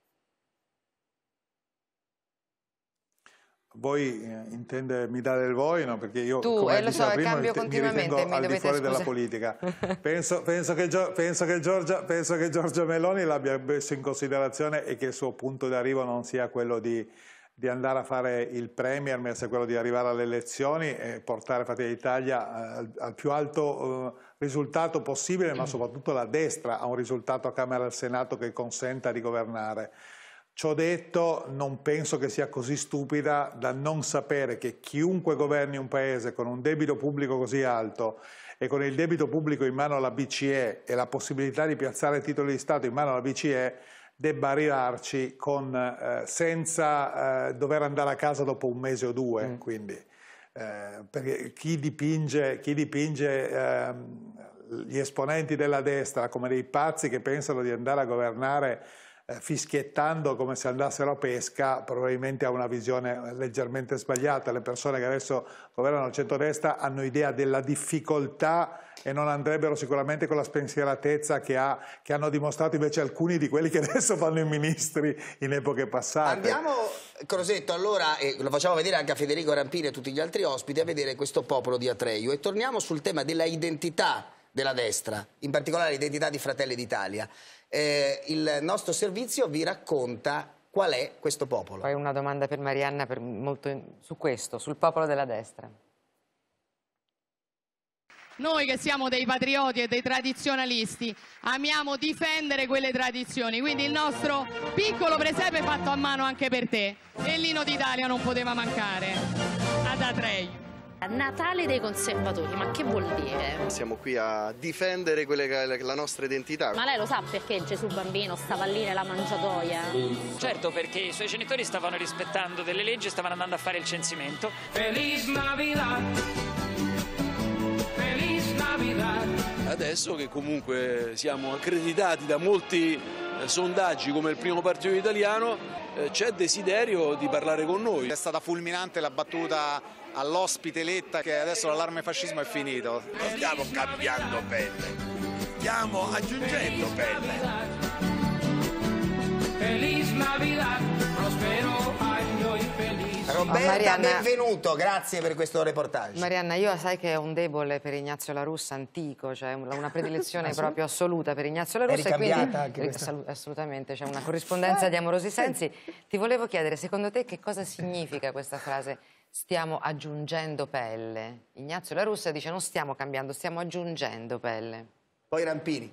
Voi eh, intende mi dare il voi? No? Perché io, tu, come eh, lo so, prima, cambio mi, continuamente, mi ritengo mi al di fuori scusa. della politica. Penso, penso, che, penso, che Giorgia, penso che Giorgia Meloni l'abbia messo in considerazione e che il suo punto di arrivo non sia quello di, di andare a fare il premier, ma sia quello di arrivare alle elezioni e portare Fratelli d'Italia al, al più alto uh, risultato possibile, ma soprattutto la destra a un risultato a Camera e al Senato che consenta di governare. Ciò detto, non penso che sia così stupida da non sapere che chiunque governi un paese con un debito pubblico così alto e con il debito pubblico in mano alla B C E e la possibilità di piazzare titoli di Stato in mano alla B C E debba arrivarci con, eh, senza eh, dover andare a casa dopo un mese o due. Mm. Quindi, eh, perché chi dipinge, chi dipinge eh, gli esponenti della destra come dei pazzi che pensano di andare a governare eh, fischiettando come se andassero a pesca, probabilmente ha una visione leggermente sbagliata. Le persone che adesso governano il centrodestra hanno idea della difficoltà e non andrebbero sicuramente con la spensieratezza che, ha, che hanno dimostrato invece alcuni di quelli che adesso fanno i ministri in epoche passate. Andiamo, Crosetto, allora, e lo facciamo vedere anche a Federico Rampini e a tutti gli altri ospiti, a vedere questo popolo di Atreju, e torniamo sul tema della identità della destra, in particolare l'identità di Fratelli d'Italia. Eh, il nostro servizio vi racconta qual è questo popolo. Poi una domanda per Marianna per molto in, su questo, sul popolo della destra. Noi che siamo dei patrioti e dei tradizionalisti amiamo difendere quelle tradizioni, quindi il nostro piccolo presepe fatto a mano anche per te, e l'inno d'Italia non poteva mancare ad Atreju. Natale dei conservatori, ma che vuol dire? Siamo qui a difendere quelle che è la nostra identità. Ma lei lo sa perché Gesù bambino stava lì nella mangiatoia? Certo, perché i suoi genitori stavano rispettando delle leggi e stavano andando a fare il censimento. Feliz Navidad. Feliz Navidad. Adesso che comunque siamo accreditati da molti eh, sondaggi come il primo partito italiano, eh, c'è desiderio di parlare con noi. È stata fulminante la battuta all'ospite Letta che adesso l'allarme fascismo è finito. Non stiamo cambiando pelle, stiamo aggiungendo pelle. Feliz Navidad, prospero año infeliz. Roberta, Marianna, benvenuto, grazie per questo reportage. Marianna, io sai che ho un debole per Ignazio La Russa antico, cioè una predilezione proprio assoluta per Ignazio La Russa, e quindi anche questa... assolutamente c'è una corrispondenza di amorosi sensi. Ti volevo chiedere, secondo te che cosa significa questa frase? Stiamo aggiungendo pelle. Ignazio La Russa dice non stiamo cambiando, stiamo aggiungendo pelle. Poi Rampini.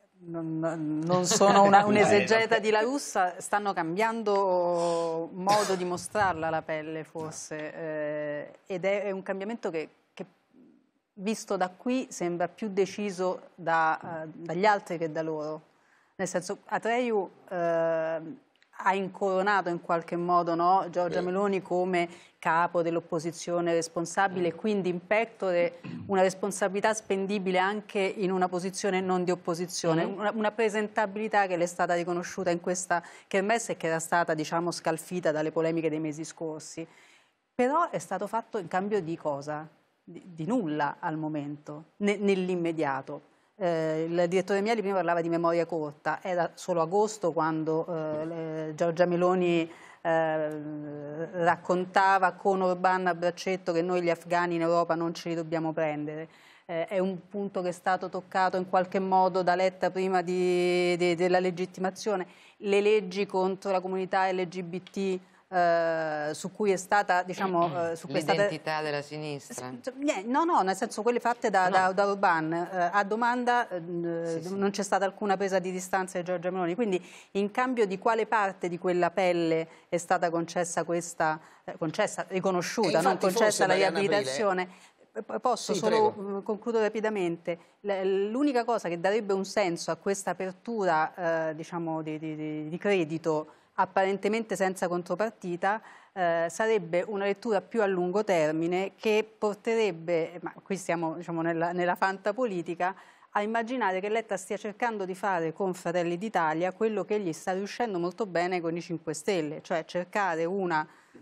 Non, non sono una, un'esegeta di La Russa, stanno cambiando modo di mostrarla la pelle forse, eh, ed è, è un cambiamento che, che visto da qui sembra più deciso da, uh, dagli altri che da loro. Nel senso, Atreju eh, ha incoronato in qualche modo, no, Giorgia Meloni come capo dell'opposizione responsabile e quindi in pectore una responsabilità spendibile anche in una posizione non di opposizione, mm. una, una presentabilità che le è stata riconosciuta in questa kermesse e che era stata, diciamo, scalfita dalle polemiche dei mesi scorsi. Però è stato fatto in cambio di cosa? Di, di nulla al momento, ne, nell'immediato. Eh, il direttore Mieli prima parlava di memoria corta, era solo agosto quando eh, Giorgia Meloni eh, raccontava con Orban a braccetto che noi gli afghani in Europa non ce li dobbiamo prendere. Eh, è un punto che è stato toccato in qualche modo da Letta prima di, di, della legittimazione. Le leggi contro la comunità L G B T Uh, su cui è stata, diciamo, uh, su l'identità state... della sinistra. No, no, nel senso quelle fatte da, no. da, da Orban. Uh, a domanda uh, sì, sì. non c'è stata alcuna presa di distanza di Giorgia Meloni, quindi in cambio di quale parte di quella pelle è stata concessa questa, eh, concessa, riconosciuta, non concessa la riabilitazione? Posso sì, solo prego. concludo rapidamente. L'unica cosa che darebbe un senso a questa apertura, eh, diciamo, di, di, di credito apparentemente senza contropartita, eh, sarebbe una lettura più a lungo termine che porterebbe, ma qui stiamo, diciamo, nella, nella fantapolitica, a immaginare che Letta stia cercando di fare con Fratelli d'Italia quello che gli sta riuscendo molto bene con i cinque Stelle, cioè cercare una,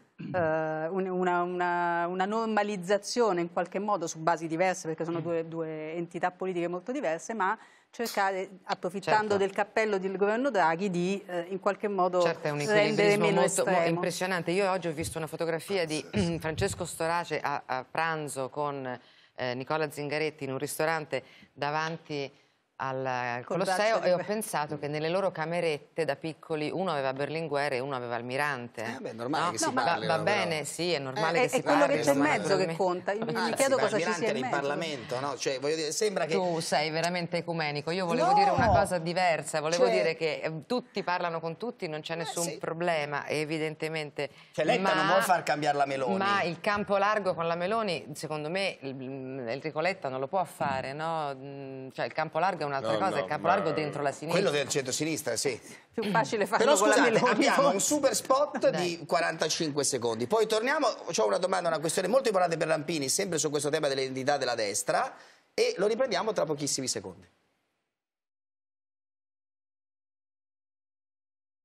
eh, una, una, una normalizzazione in qualche modo su basi diverse, perché sono due, due entità politiche molto diverse, ma cercare, approfittando certo. del cappello del governo Draghi, di eh, in qualche modo certo, rendere meno molto, estremo. Impressionante. Io oggi ho visto una fotografia di Francesco Storace a, a pranzo con eh, Nicola Zingaretti in un ristorante davanti al Colosseo e ho pensato che nelle loro camerette da piccoli uno aveva Berlinguer e uno aveva Almirante. Eh beh, è normale no? che si no, parli. Va, va bene, sì, è normale eh, che è si parli. È quello che c'è in mezzo che conta. Io mi Anzi, chiedo cosa ci sia in mezzo. in Parlamento, no? Cioè, voglio dire, sembra che... Tu sei veramente ecumenico. Io volevo no! dire una cosa diversa. Volevo cioè... dire che eh, tutti parlano con tutti, non c'è nessun eh, sì. problema, evidentemente. Cioè, Letta ma... non vuol far cambiare la Meloni. Ma il campo largo con la Meloni, secondo me, Enrico Letta non lo può fare, no? Cioè, il campo largo è un'altra no, cosa, no, il campo ma... largo dentro la sinistra. Quello del centro-sinistra, sì. Più facile farlo Però con scusate, la Meloni. abbiamo un super spot di quarantacinque secondi. Poi torniamo, ho una domanda, una questione molto importante per Rampini, sempre su questo tema dell'identità della destra, e lo riprendiamo tra pochissimi secondi.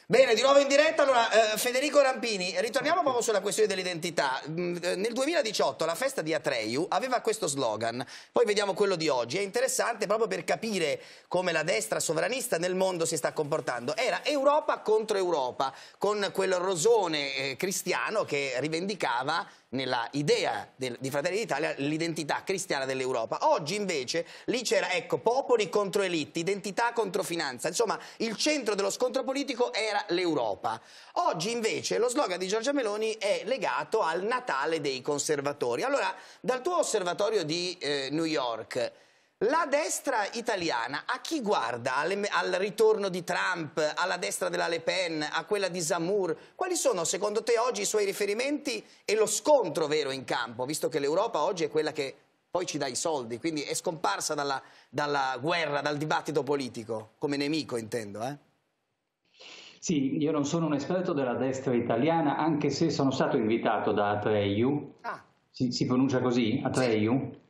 Bene, di nuovo in diretta. Allora, eh, Federico Rampini, ritorniamo proprio sulla questione dell'identità. Nel duemiladiciotto la festa di Atreju aveva questo slogan, poi vediamo quello di oggi. È interessante proprio per capire come la destra sovranista nel mondo si sta comportando. Era Europa contro Europa, con quel rosone eh, cristiano che rivendicava nella idea del, di Fratelli d'Italia l'identità cristiana dell'Europa. Oggi invece lì c'era, ecco, popoli contro elite, identità contro finanza, insomma il centro dello scontro politico era l'Europa. Oggi invece lo slogan di Giorgia Meloni è legato al Natale dei conservatori. Allora, dal tuo osservatorio di eh, New York, la destra italiana a chi guarda? Al, al ritorno di Trump, alla destra della Le Pen, a quella di Zammour? Quali sono secondo te oggi i suoi riferimenti e lo scontro vero in campo, visto che l'Europa oggi è quella che poi ci dà i soldi, quindi è scomparsa dalla, dalla guerra, dal dibattito politico, come nemico intendo, eh? Sì, io non sono un esperto della destra italiana, anche se sono stato invitato da Atreju. Ah. Si, si pronuncia così? Atreju? Sì.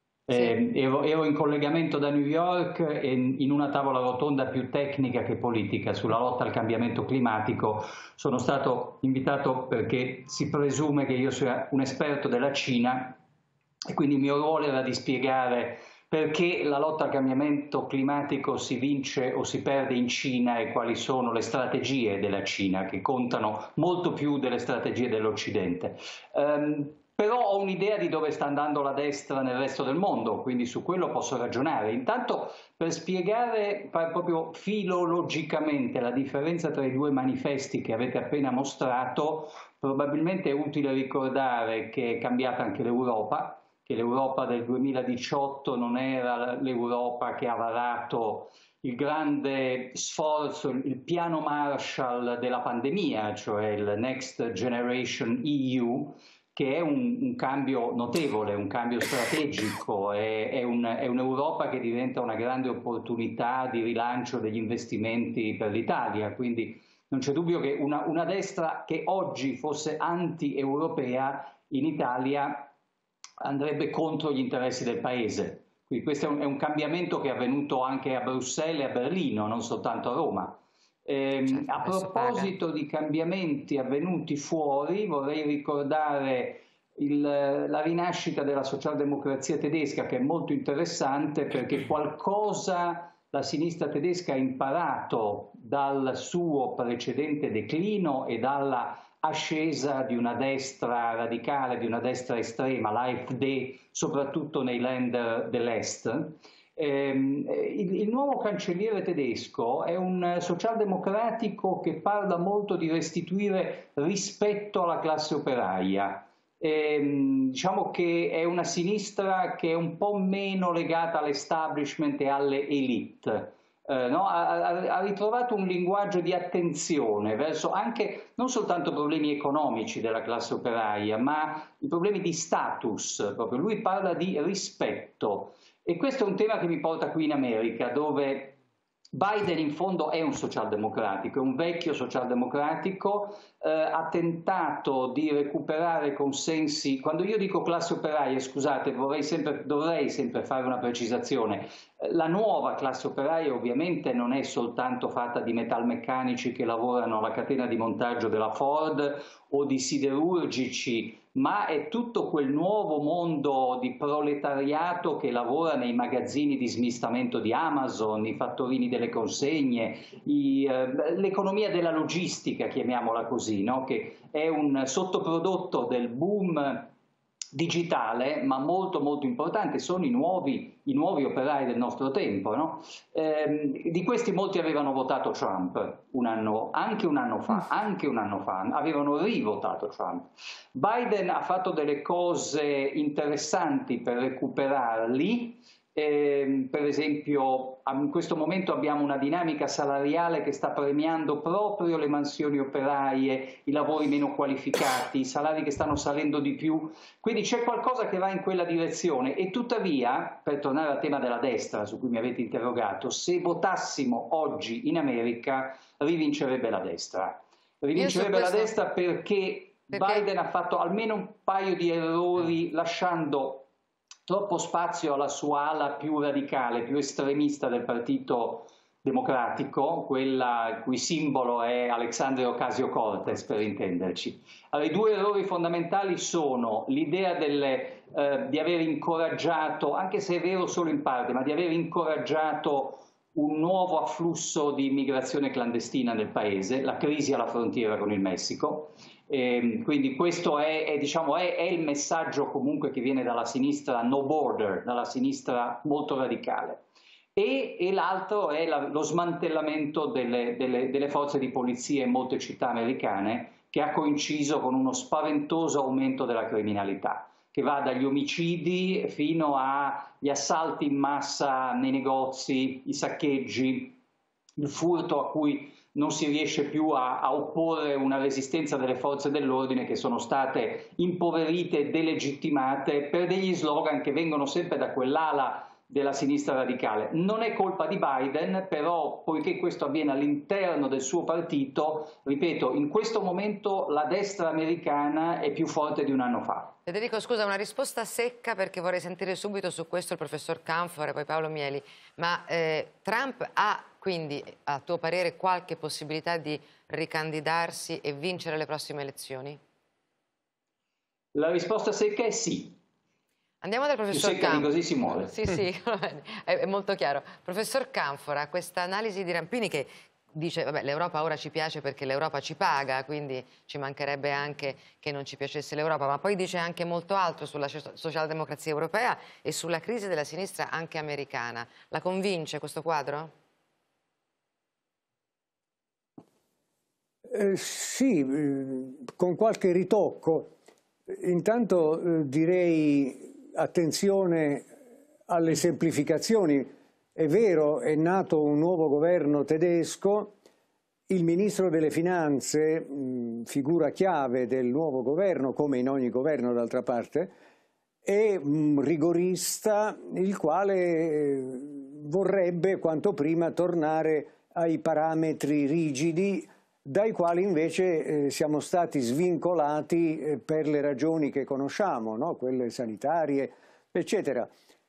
Eh, ero, ero in collegamento da New York e in una tavola rotonda più tecnica che politica sulla lotta al cambiamento climatico. Sono stato invitato perché si presume che io sia un esperto della Cina e quindi il mio ruolo era di spiegare perché la lotta al cambiamento climatico si vince o si perde in Cina e quali sono le strategie della Cina, che contano molto più delle strategie dell'Occidente. Um, Però ho un'idea di dove sta andando la destra nel resto del mondo, quindi su quello posso ragionare. Intanto, per spiegare proprio filologicamente la differenza tra i due manifesti che avete appena mostrato, probabilmente è utile ricordare che è cambiata anche l'Europa, che l'Europa del duemiladiciotto non era l'Europa che ha varato il grande sforzo, il piano Marshall della pandemia, cioè il Next Generation E U, che è un, un cambio notevole, un cambio strategico, è, è, un, è un'Europa che diventa una grande opportunità di rilancio degli investimenti per l'Italia, quindi non c'è dubbio che una, una destra che oggi fosse anti-europea in Italia andrebbe contro gli interessi del Paese. Quindi questo è un, è un cambiamento che è avvenuto anche a Bruxelles e a Berlino, non soltanto a Roma. Eh, certo, a proposito di cambiamenti avvenuti fuori, vorrei ricordare il, la rinascita della socialdemocrazia tedesca, che è molto interessante perché qualcosa la sinistra tedesca ha imparato dal suo precedente declino e dalla ascesa di una destra radicale, di una destra estrema, l'AfD, soprattutto nei Länder dell'Est. Eh, il, il nuovo cancelliere tedesco è un socialdemocratico che parla molto di restituire rispetto alla classe operaia. Eh, diciamo che è una sinistra che è un po' meno legata all'establishment e alle elite. Eh, no? ha, ha ritrovato un linguaggio di attenzione verso anche non soltanto problemi economici della classe operaia, ma i problemi di status. Proprio lui parla di rispetto. E questo è un tema che mi porta qui in America, dove Biden in fondo è un socialdemocratico, è un vecchio socialdemocratico, eh, ha tentato di recuperare consensi. Quando io dico classe operaia, scusate, vorrei sempre, dovrei sempre fare una precisazione. La nuova classe operaia ovviamente non è soltanto fatta di metalmeccanici che lavorano alla catena di montaggio della Ford o di siderurgici, ma è tutto quel nuovo mondo di proletariato che lavora nei magazzini di smistamento di Amazon, i fattorini delle consegne, eh, l'economia della logistica, chiamiamola così, no? Che è un sottoprodotto del boom digitale, ma molto molto importante. Sono i nuovi, i nuovi operai del nostro tempo, no? Eh, di questi molti avevano votato Trump un anno, anche un anno fa, anche un anno fa, avevano rivotato Trump. Biden ha fatto delle cose interessanti per recuperarli. Eh, per esempio, in questo momento abbiamo una dinamica salariale che sta premiando proprio le mansioni operaie, i lavori meno qualificati, i salari che stanno salendo di più, quindi c'è qualcosa che va in quella direzione. E tuttavia, per tornare al tema della destra su cui mi avete interrogato, se votassimo oggi in America rivincerebbe la destra. Rivincerebbe questo... la destra perché, perché Biden ha fatto almeno un paio di errori lasciando troppo spazio alla sua ala più radicale, più estremista del partito democratico, quella il cui simbolo è Alexandria Ocasio-Cortez, per intenderci. Allora, i due errori fondamentali sono l'idea delle, eh, di aver incoraggiato, anche se è vero solo in parte, ma di aver incoraggiato un nuovo afflusso di immigrazione clandestina nel paese, la crisi alla frontiera con il Messico. E quindi questo è, è, diciamo, è, è il messaggio comunque che viene dalla sinistra no border, dalla sinistra molto radicale. E, e l'altro è la, lo smantellamento delle, delle, delle forze di polizia in molte città americane, che ha coinciso con uno spaventoso aumento della criminalità, che va dagli omicidi fino agli assalti in massa nei negozi, i saccheggi, il furto a cui non si riesce più a, a opporre una resistenza delle forze dell'ordine, che sono state impoverite e delegittimate per degli slogan che vengono sempre da quell'ala della sinistra radicale. Non è colpa di Biden, però poiché questo avviene all'interno del suo partito, ripeto, in questo momento la destra americana è più forte di un anno fa. Federico, scusa, una risposta secca, perché vorrei sentire subito su questo il professor Canfora e poi Paolo Mieli, ma eh, Trump ha quindi, a tuo parere, qualche possibilità di ricandidarsi e vincere le prossime elezioni? La risposta secca è sì. Andiamo dal professor Canfora. Così si muove. Sì, sì, è, è molto chiaro. Professor Canfora, questa analisi di Rampini che dice vabbè, l'Europa ora ci piace perché l'Europa ci paga, quindi ci mancherebbe anche che non ci piacesse l'Europa, ma poi dice anche molto altro sulla socialdemocrazia europea e sulla crisi della sinistra anche americana. La convince questo quadro? Eh, sì, con qualche ritocco. Intanto eh, direi attenzione alle semplificazioni. È vero, è nato un nuovo governo tedesco, il ministro delle finanze, mh, figura chiave del nuovo governo, come in ogni governo d'altra parte, è un rigorista, il quale eh, vorrebbe quanto prima tornare ai parametri rigidi dai quali invece eh, siamo stati svincolati eh, per le ragioni che conosciamo, no? Quelle sanitarie, eccetera.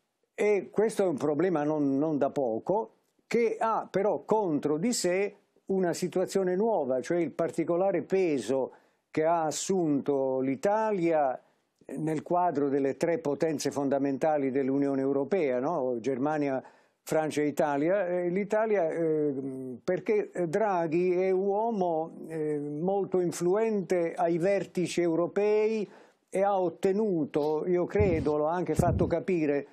E questo è un problema non, non da poco, che ha però contro di sé una situazione nuova, cioè il particolare peso che ha assunto l'Italia nel quadro delle tre potenze fondamentali dell'Unione Europea, no? Germania, Francia e Italia. Eh, L'Italia, eh, perché Draghi è un uomo eh, molto influente ai vertici europei e ha ottenuto, io credo, l'ho anche fatto capire,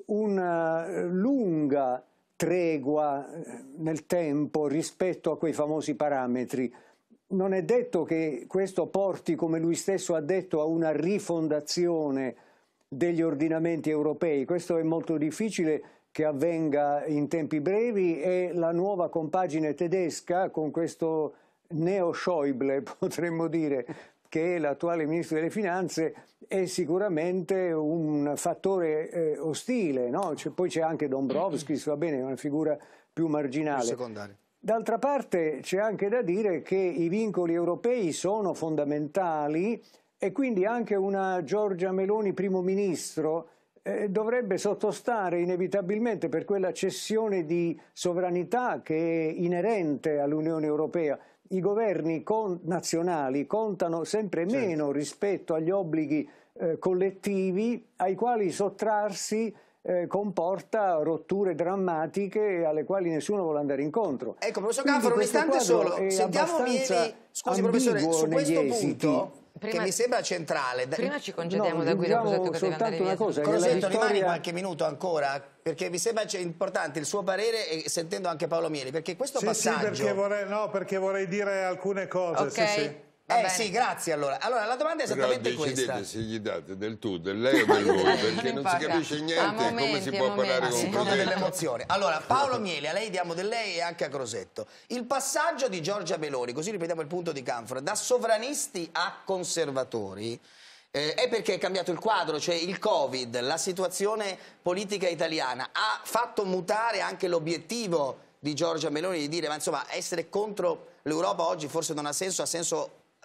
una lunga tregua nel tempo rispetto a quei famosi parametri. Non è detto che questo porti, come lui stesso ha detto, a una rifondazione degli ordinamenti europei. Questo è molto difficile che avvenga in tempi brevi, e la nuova compagine tedesca con questo neo-Schäuble, potremmo dire, che è l'attuale ministro delle finanze, è sicuramente un fattore eh, ostile, no? Poi c'è anche Dombrovskis, va bene, è una figura più marginale. D'altra parte c'è anche da dire che i vincoli europei sono fondamentali, e quindi anche una Giorgia Meloni primo ministro eh, dovrebbe sottostare inevitabilmente, per quella cessione di sovranità che è inerente all'Unione Europea. I governi con, nazionali contano sempre meno, certo, rispetto agli obblighi eh, collettivi, ai quali sottrarsi eh, comporta rotture drammatiche alle quali nessuno vuole andare incontro. Ecco, professor Canfora, un istante solo, sentiamo Mieli, scusi professore, su questo punto, prima, che mi sembra centrale. Prima ci congediamo no, da Guido Crosetto, che deve andare via. Cosa, Crosetto, storia... rimani qualche minuto ancora, perché mi sembra importante il suo parere, e sentendo anche Paolo Mieli, perché questo sì, passaggio... Sì, perché vorrei, no, perché vorrei dire alcune cose. Okay. Sì, sì. Eh sì, grazie allora. Allora la domanda è esattamente Però decidete questa. se gli date del tu, del lei o del lui, perché non si capisce niente, momenti, come si può parlare con Crosetto. dell'emozione. Allora, Paolo Mieli, a lei diamo del lei e anche a Crosetto. Il passaggio di Giorgia Meloni, così ripetiamo il punto di Canfora, da sovranisti a conservatori, eh, è perché è cambiato il quadro, cioè il Covid, la situazione politica italiana ha fatto mutare anche l'obiettivo di Giorgia Meloni di dire, ma insomma, essere contro l'Europa oggi forse non ha senso, ha senso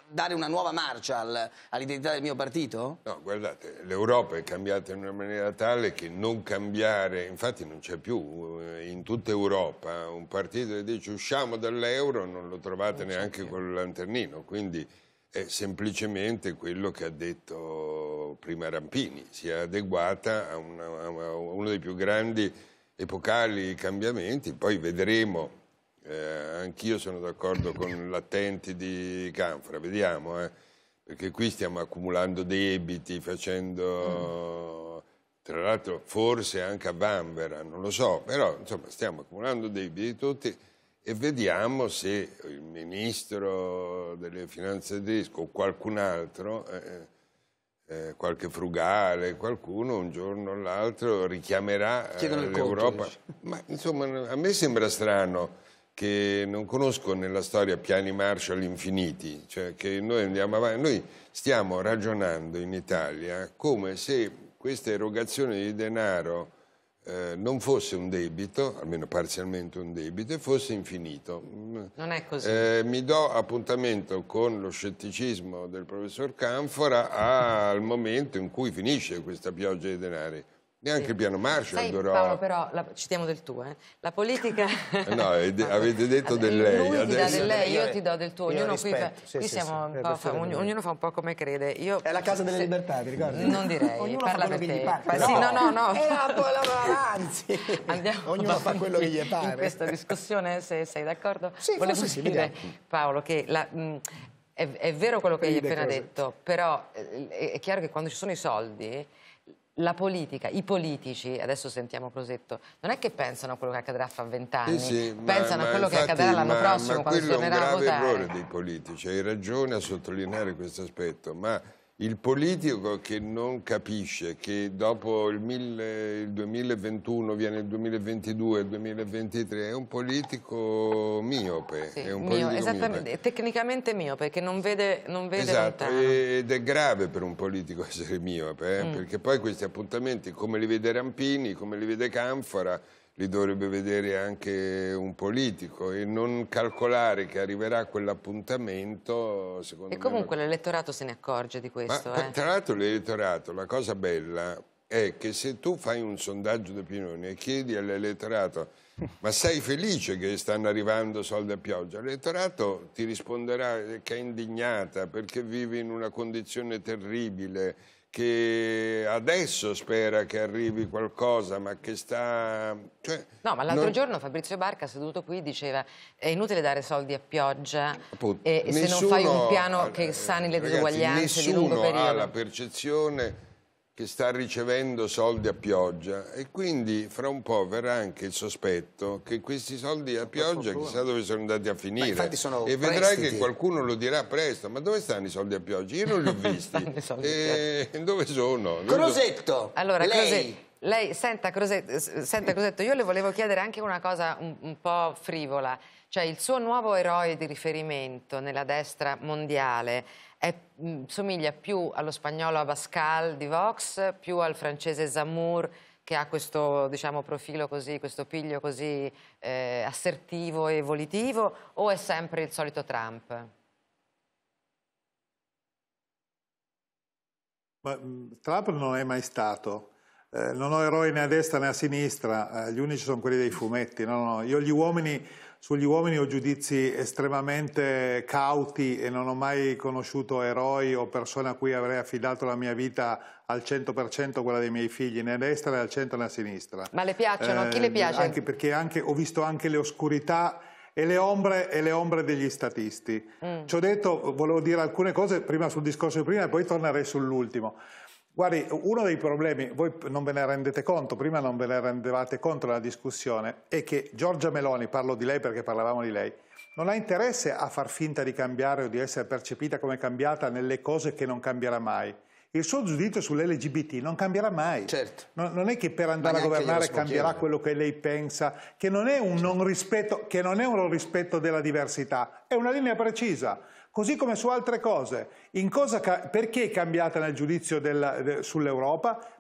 dare una nuova marcia al, all'identità del mio partito? No, guardate, l'Europa è cambiata in una maniera tale che non cambiare, infatti non c'è più in tutta Europa un partito che dice usciamo dall'euro, non lo trovate non neanche più. Con il lanternino, quindi è semplicemente quello che ha detto prima Rampini, si è adeguata a, una, a uno dei più grandi epocali cambiamenti, poi vedremo. Eh, anch'io sono d'accordo con l'attenti di Canfora, vediamo, eh, perché qui stiamo accumulando debiti, facendo, mm. tra l'altro forse anche a Vanvera, non lo so, però insomma stiamo accumulando debiti tutti e vediamo se il ministro delle finanze tedesco o qualcun altro, eh, eh, qualche frugale, qualcuno un giorno o l'altro richiamerà eh, l'Europa. Ma insomma a me sembra strano che non conosco nella storia piani Marshall infiniti, cioè che noi andiamo avanti, noi stiamo ragionando in Italia come se questa erogazione di denaro eh, non fosse un debito, almeno parzialmente un debito, e fosse infinito. Non è così. Eh, mi do appuntamento con lo scetticismo del professor Canfora al momento in cui finisce questa pioggia di denari. Neanche il piano Marshall Sai, durò... Paolo, però, la, citiamo del tuo, eh? La politica... No, avete detto del lei. Lui ti dà del lei, io io ti do del tuo. Ognuno rispetto, qui, sì, qui sì, siamo sì, un po' fa, ognuno, ognuno fa un po' come crede. Io, È la casa delle se, libertà, ti ricordi? Non direi, Ognuno parla fa per quello che te. gli pare. No, sì, no, no. no. È la bolla, anzi, Andiamo ognuno fa quello che gli pare. In questa discussione, se sei d'accordo, sì, volevo sì, dire, Paolo, che la... Mh, è, è vero quello che hai appena cose. detto, però è, è chiaro che quando ci sono i soldi... La politica, i politici, adesso sentiamo Crosetto, non è che pensano a quello che accadrà fra vent'anni, sì, sì, pensano ma, a quello ma infatti, che accadrà l'anno ma, prossimo ma quando si tornerà a votare. Quello è un grave errore dei politici, hai ragione a sottolineare questo aspetto, ma il politico che non capisce che dopo il, mille, il duemilaventuno viene il duemilaventidue, il duemilaventitré, è un politico miope. Sì, è un mio, politico esattamente, miope. Tecnicamente miope, che non vede, non vede esatto, lontano. Ed è grave per un politico essere miope, eh, mm. perché poi questi appuntamenti, come li vede Rampini, come li vede Canfora, li dovrebbe vedere anche un politico e non calcolare che arriverà quell'appuntamento, secondo e me... E comunque l'elettorato se ne accorge di questo. Ma, eh. Tra l'altro l'elettorato, la cosa bella è che se tu fai un sondaggio d'opinione e chiedi all'elettorato ma sei felice che stanno arrivando soldi a pioggia, l'elettorato ti risponderà che è indignata perché vive in una condizione terribile, che adesso spera che arrivi qualcosa, ma che sta... Cioè, no, ma l'altro non... giorno Fabrizio Barca, seduto qui, diceva è inutile dare soldi a pioggia Appunto, e nessuno, se non fai un piano che sani le disuguaglianze di lungo periodo. Nessuno ha la percezione che sta ricevendo soldi a pioggia e quindi fra un po' verrà anche il sospetto che questi soldi a pioggia chissà dove sono andati a finire sono e vedrai prestiti. Che qualcuno lo dirà presto, ma dove stanno i soldi a pioggia? Io non li ho visti. e dove sono? Crosetto, allora, lei... Crosetto, lei senta Crosetto, senta Crosetto, io le volevo chiedere anche una cosa un, un po' frivola, cioè il suo nuovo eroe di riferimento nella destra mondiale è, mh, somiglia più allo spagnolo Abascal di Vox, più al francese Zammour, che ha questo, diciamo, profilo così, questo piglio così eh, assertivo e volitivo, o è sempre il solito Trump? Ma, Trump non è mai stato. Eh, non ho eroi né a destra né a sinistra, eh, gli unici sono quelli dei fumetti. No, no. Io gli uomini, sugli uomini ho giudizi estremamente cauti e non ho mai conosciuto eroi o persone a cui avrei affidato la mia vita al cento per cento, quella dei miei figli, né a destra né al centro né a sinistra. Ma le piacciono? Eh, Chi le piace? Anche perché anche, ho visto anche le oscurità e le ombre, e le ombre degli statisti. Mm. Ci ho detto, volevo dire alcune cose prima sul discorso di prima e poi tornerei sull'ultimo. Guardi, uno dei problemi, voi non ve ne rendete conto, prima non ve ne rendevate conto nella discussione, è che Giorgia Meloni, parlo di lei perché parlavamo di lei, non ha interesse a far finta di cambiare o di essere percepita come cambiata nelle cose che non cambierà mai. Il suo giudizio sull'L G B T non cambierà mai. Certo. Non, non è che per andare a governare cambierà quello che lei pensa, che non è un non rispetto, che non è un non rispetto della diversità, è una linea precisa. Così come su altre cose. In cosa, perché è cambiata nel giudizio de, sull'Europa?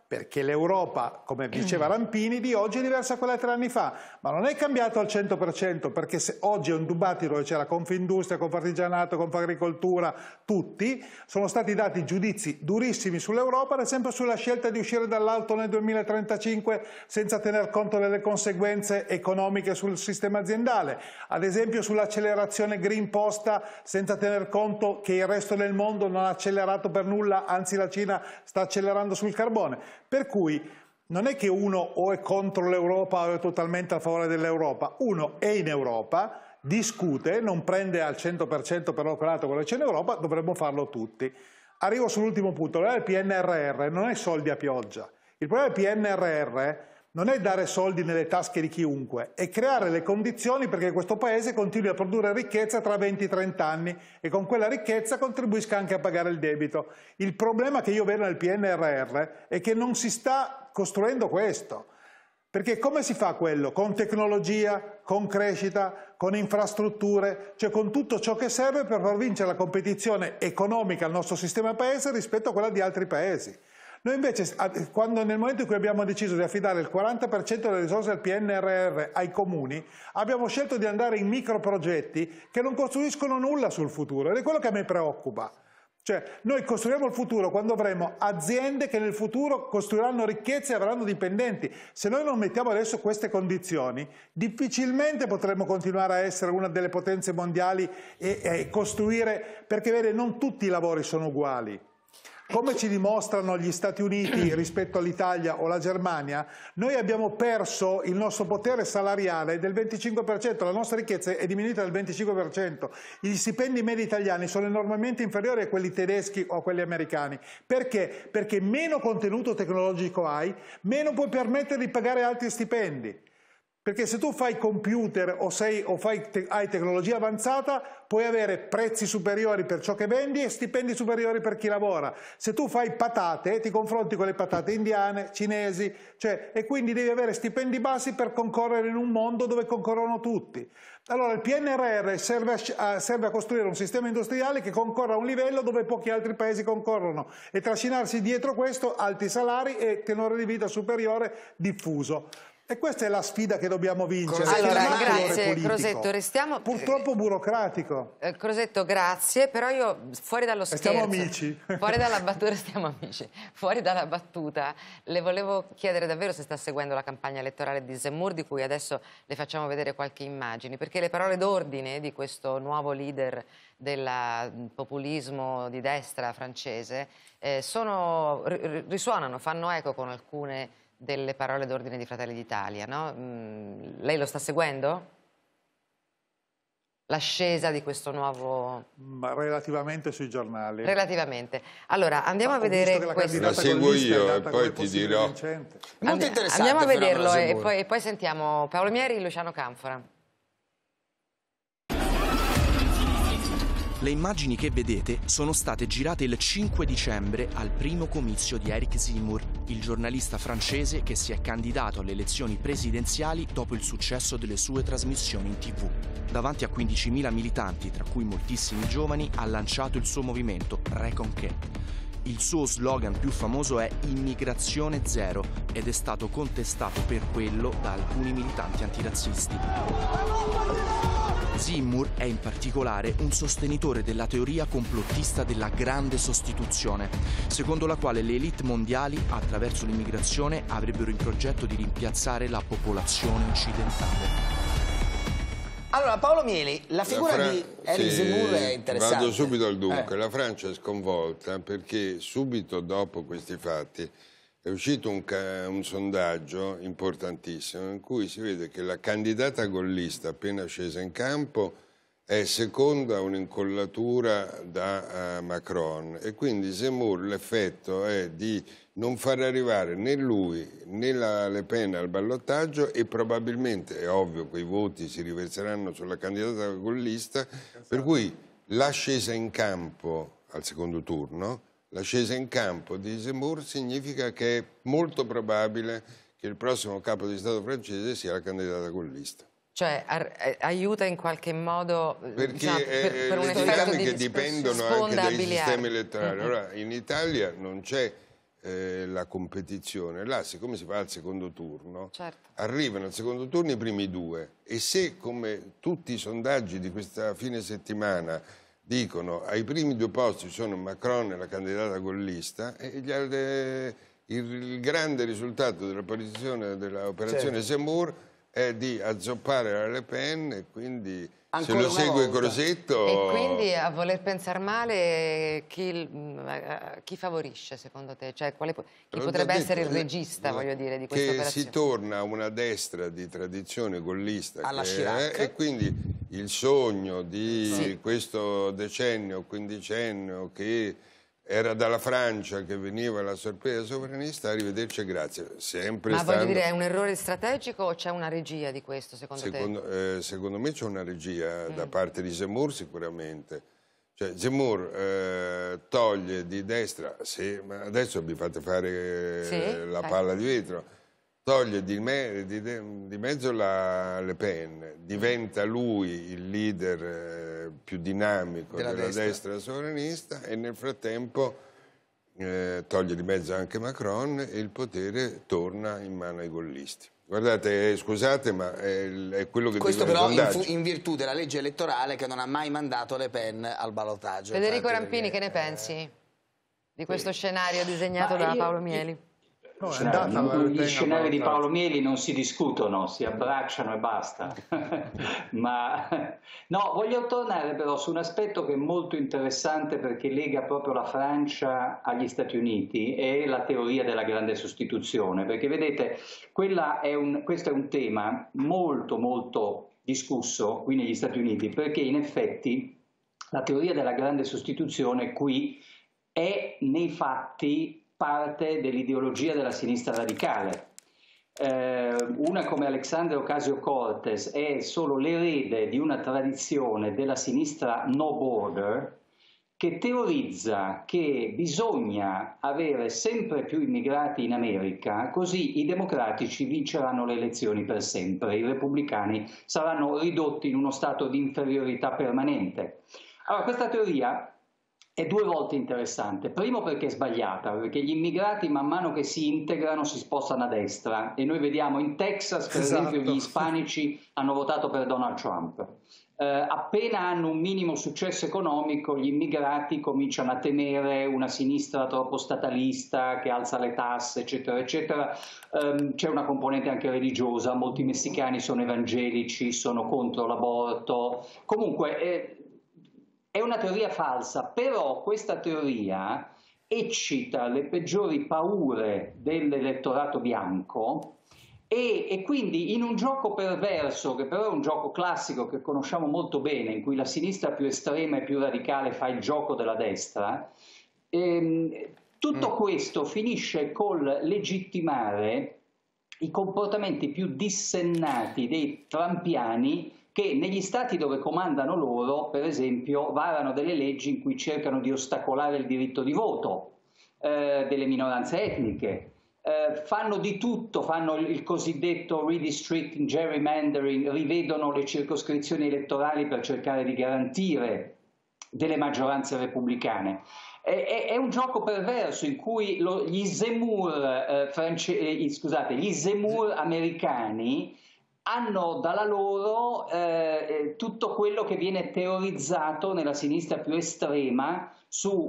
perché l'Europa, come diceva Rampini, di oggi è diversa da quella di tre anni fa, ma non è cambiato al cento per cento, perché se oggi è un dibattito dove c'è la Confindustria, Confartigianato, Confagricoltura, tutti, sono stati dati giudizi durissimi sull'Europa, ad esempio sulla scelta di uscire dall'auto nel duemilatrentacinque senza tener conto delle conseguenze economiche sul sistema aziendale, ad esempio sull'accelerazione green posta senza tener conto che il resto del mondo non ha accelerato per nulla, anzi la Cina sta accelerando sul carbone. Per cui non è che uno o è contro l'Europa o è totalmente a favore dell'Europa, uno è in Europa, discute, non prende al cento per cento per l'operato quello che c'è in Europa, dovremmo farlo tutti. Arrivo sull'ultimo punto, il P N R R non è soldi a pioggia, il problema del P N R R non è dare soldi nelle tasche di chiunque, è creare le condizioni perché questo Paese continui a produrre ricchezza tra venti trenta anni e con quella ricchezza contribuisca anche a pagare il debito. Il problema che io vedo nel P N R R è che non si sta costruendo questo. Perché come si fa quello? Con tecnologia, con crescita, con infrastrutture, cioè con tutto ciò che serve per far vincere la competizione economica al nostro sistema Paese rispetto a quella di altri Paesi. Noi invece, quando nel momento in cui abbiamo deciso di affidare il quaranta per cento delle risorse del P N R R ai comuni, abbiamo scelto di andare in microprogetti che non costruiscono nulla sul futuro ed è quello che a me preoccupa. Cioè, noi costruiamo il futuro quando avremo aziende che nel futuro costruiranno ricchezze e avranno dipendenti. Se noi non mettiamo adesso queste condizioni, difficilmente potremo continuare a essere una delle potenze mondiali e, e costruire, perché vede, non tutti i lavori sono uguali. Come ci dimostrano gli Stati Uniti rispetto all'Italia o la Germania, noi abbiamo perso il nostro potere salariale del venticinque per cento, la nostra ricchezza è diminuita del venticinque per cento. Gli stipendi medi italiani sono enormemente inferiori a quelli tedeschi o a quelli americani. Perché? Perché meno contenuto tecnologico hai, meno puoi permettere di pagare altri stipendi. Perché se tu fai computer o, sei, o fai te, hai tecnologia avanzata, puoi avere prezzi superiori per ciò che vendi e stipendi superiori per chi lavora. Se tu fai patate, ti confronti con le patate indiane, cinesi, cioè, e quindi devi avere stipendi bassi per concorrere in un mondo dove concorrono tutti. Allora il P N R R serve a, serve a costruire un sistema industriale che concorra a un livello dove pochi altri paesi concorrono e trascinarsi dietro questo alti salari e tenore di vita superiore diffuso. E questa è la sfida che dobbiamo vincere. Allora, grazie Crosetto, restiamo... Purtroppo burocratico. Eh, Crosetto, grazie, però io fuori dallo scherzo... Stiamo amici. Fuori dalla battuta, stiamo amici. Fuori dalla battuta, le volevo chiedere davvero se sta seguendo la campagna elettorale di Zemmour, di cui adesso le facciamo vedere qualche immagine, perché le parole d'ordine di questo nuovo leader del populismo di destra francese eh, sono, risuonano, fanno eco con alcune delle parole d'ordine di Fratelli d'Italia, no? Mm, lei lo sta seguendo? L'ascesa di questo nuvo... Ma relativamente sui giornali. Relativamente. Allora, andiamo Ma a vedere questo. La seguo io e poi ti dirò. Molto interessante. Andiamo a vederlo e poi, e poi sentiamo Paolo Mieri e Luciano Canfora. Le immagini che vedete sono state girate il cinque dicembre al primo comizio di Éric Zemmour, il giornalista francese che si è candidato alle elezioni presidenziali dopo il successo delle sue trasmissioni in tivù. Davanti a quindicimila militanti, tra cui moltissimi giovani, ha lanciato il suo movimento Reconquête. Il suo slogan più famoso è Immigrazione zero ed è stato contestato per quello da alcuni militanti antirazzisti. Zemmour è in particolare un sostenitore della teoria complottista della grande sostituzione, secondo la quale le élite mondiali, attraverso l'immigrazione, avrebbero in progetto di rimpiazzare la popolazione occidentale. Allora, Paolo Mieli, la figura la di Éric sì, Zemmour è interessante. Vado subito al dunque. Eh. La Francia è sconvolta perché subito dopo questi fatti è uscito un, un sondaggio importantissimo in cui si vede che la candidata gollista appena scesa in campo è seconda a un'incollatura da uh, Macron e quindi Zemmour l'effetto è di non far arrivare né lui né la Le Pen al ballottaggio e probabilmente, è ovvio, quei voti si riverseranno sulla candidata gollista, per cui la scesa in campo al secondo turno, la scesa in campo di Zemmour significa che è molto probabile che il prossimo capo di Stato francese sia la candidata gollista. Cioè aiuta in qualche modo perché diciamo, per, per un le effetto dinamiche di dipendono anche dai sistemi elettorali. Allora, in Italia non c'è eh, la competizione. Là, siccome si fa al secondo turno, certo. arrivano al secondo turno i primi due e se, come tutti i sondaggi di questa fine settimana dicono, ai primi due posti sono Macron e la candidata gollista, e gli, eh, il, il grande risultato dell'operazione dell'operazione certo. Zemmour è di azzoppare la Le Pen, e quindi Ancora se lo segue volta. Crosetto... E quindi, a voler pensare male, chi, chi favorisce secondo te? Cioè, quale, chi potrebbe detto, essere il regista, voglio dire, di questa che operazione? si torna a una destra di tradizione gollista alla che Chirac. è, e quindi il sogno di Sì. questo decennio, quindicennio, che era dalla Francia che veniva la sorpresa sovranista, arrivederci e grazie. Sempre Ma stando... voglio dire, è un errore strategico o c'è una regia di questo, secondo, secondo te? Eh, secondo me c'è una regia Mm. da parte di Zemmour sicuramente. Cioè, Zemmour eh, toglie di destra, se, ma adesso vi fate fare Sì, eh, la fai. palla di vetro, toglie di, me, di, di mezzo la Le Pen, diventa lui il leader eh, più dinamico Della della, destra. destra sovranista, e nel frattempo eh, toglie di mezzo anche Macron e il potere torna in mano ai gollisti. Guardate, eh, scusate, ma è, è quello che Questo dicono i però in, sondaggi. fu- in virtù della legge elettorale che non ha mai mandato Le Pen al ballottaggio. Federico infatti, Rampini, perché, che ne pensi di questo scenario Ma disegnato da io- Paolo Mieli? No, è Scenari, andata non- la Le gli Pen scenari di a Paolo Mieli non si discutono, si abbracciano e basta. Ma no, voglio tornare però su un aspetto che è molto interessante perché lega proprio la Francia agli Stati Uniti, e la teoria della grande sostituzione. Perché vedete, quella è un, questo è un tema molto molto discusso qui negli Stati Uniti, perché in effetti la teoria della grande sostituzione qui è nei fatti parte dell'ideologia della sinistra radicale. Eh, una come Alexandria Ocasio-Cortez è solo l'erede di una tradizione della sinistra no border che teorizza che bisogna avere sempre più immigrati in America, così i democratici vinceranno le elezioni per sempre, i repubblicani saranno ridotti in uno stato di inferiorità permanente. Allora, questa teoria è due volte interessante. Primo perché è sbagliata, perché gli immigrati man mano che si integrano si spostano a destra, e noi vediamo in Texas per Esatto. esempio gli ispanici hanno votato per Donald Trump. Eh, appena hanno un minimo successo economico gli immigrati cominciano a temere una sinistra troppo statalista che alza le tasse eccetera eccetera. Eh, c'è una componente anche religiosa, molti messicani sono evangelici, sono contro l'aborto. Comunque eh, è una teoria falsa, però questa teoria eccita le peggiori paure dell'elettorato bianco e, e quindi in un gioco perverso, che però è un gioco classico che conosciamo molto bene, in cui la sinistra più estrema e più radicale fa il gioco della destra, ehm, tutto mm. questo finisce col legittimare i comportamenti più dissennati dei trampiani, che negli stati dove comandano loro, per esempio, varano delle leggi in cui cercano di ostacolare il diritto di voto eh, delle minoranze etniche, eh, fanno di tutto, fanno il cosiddetto redistricting, gerrymandering, rivedono le circoscrizioni elettorali per cercare di garantire delle maggioranze repubblicane. È, è un gioco perverso in cui lo, gli Zemmour, eh, france, eh, scusate, gli Zemmour americani hanno dalla loro eh, tutto quello che viene teorizzato nella sinistra più estrema su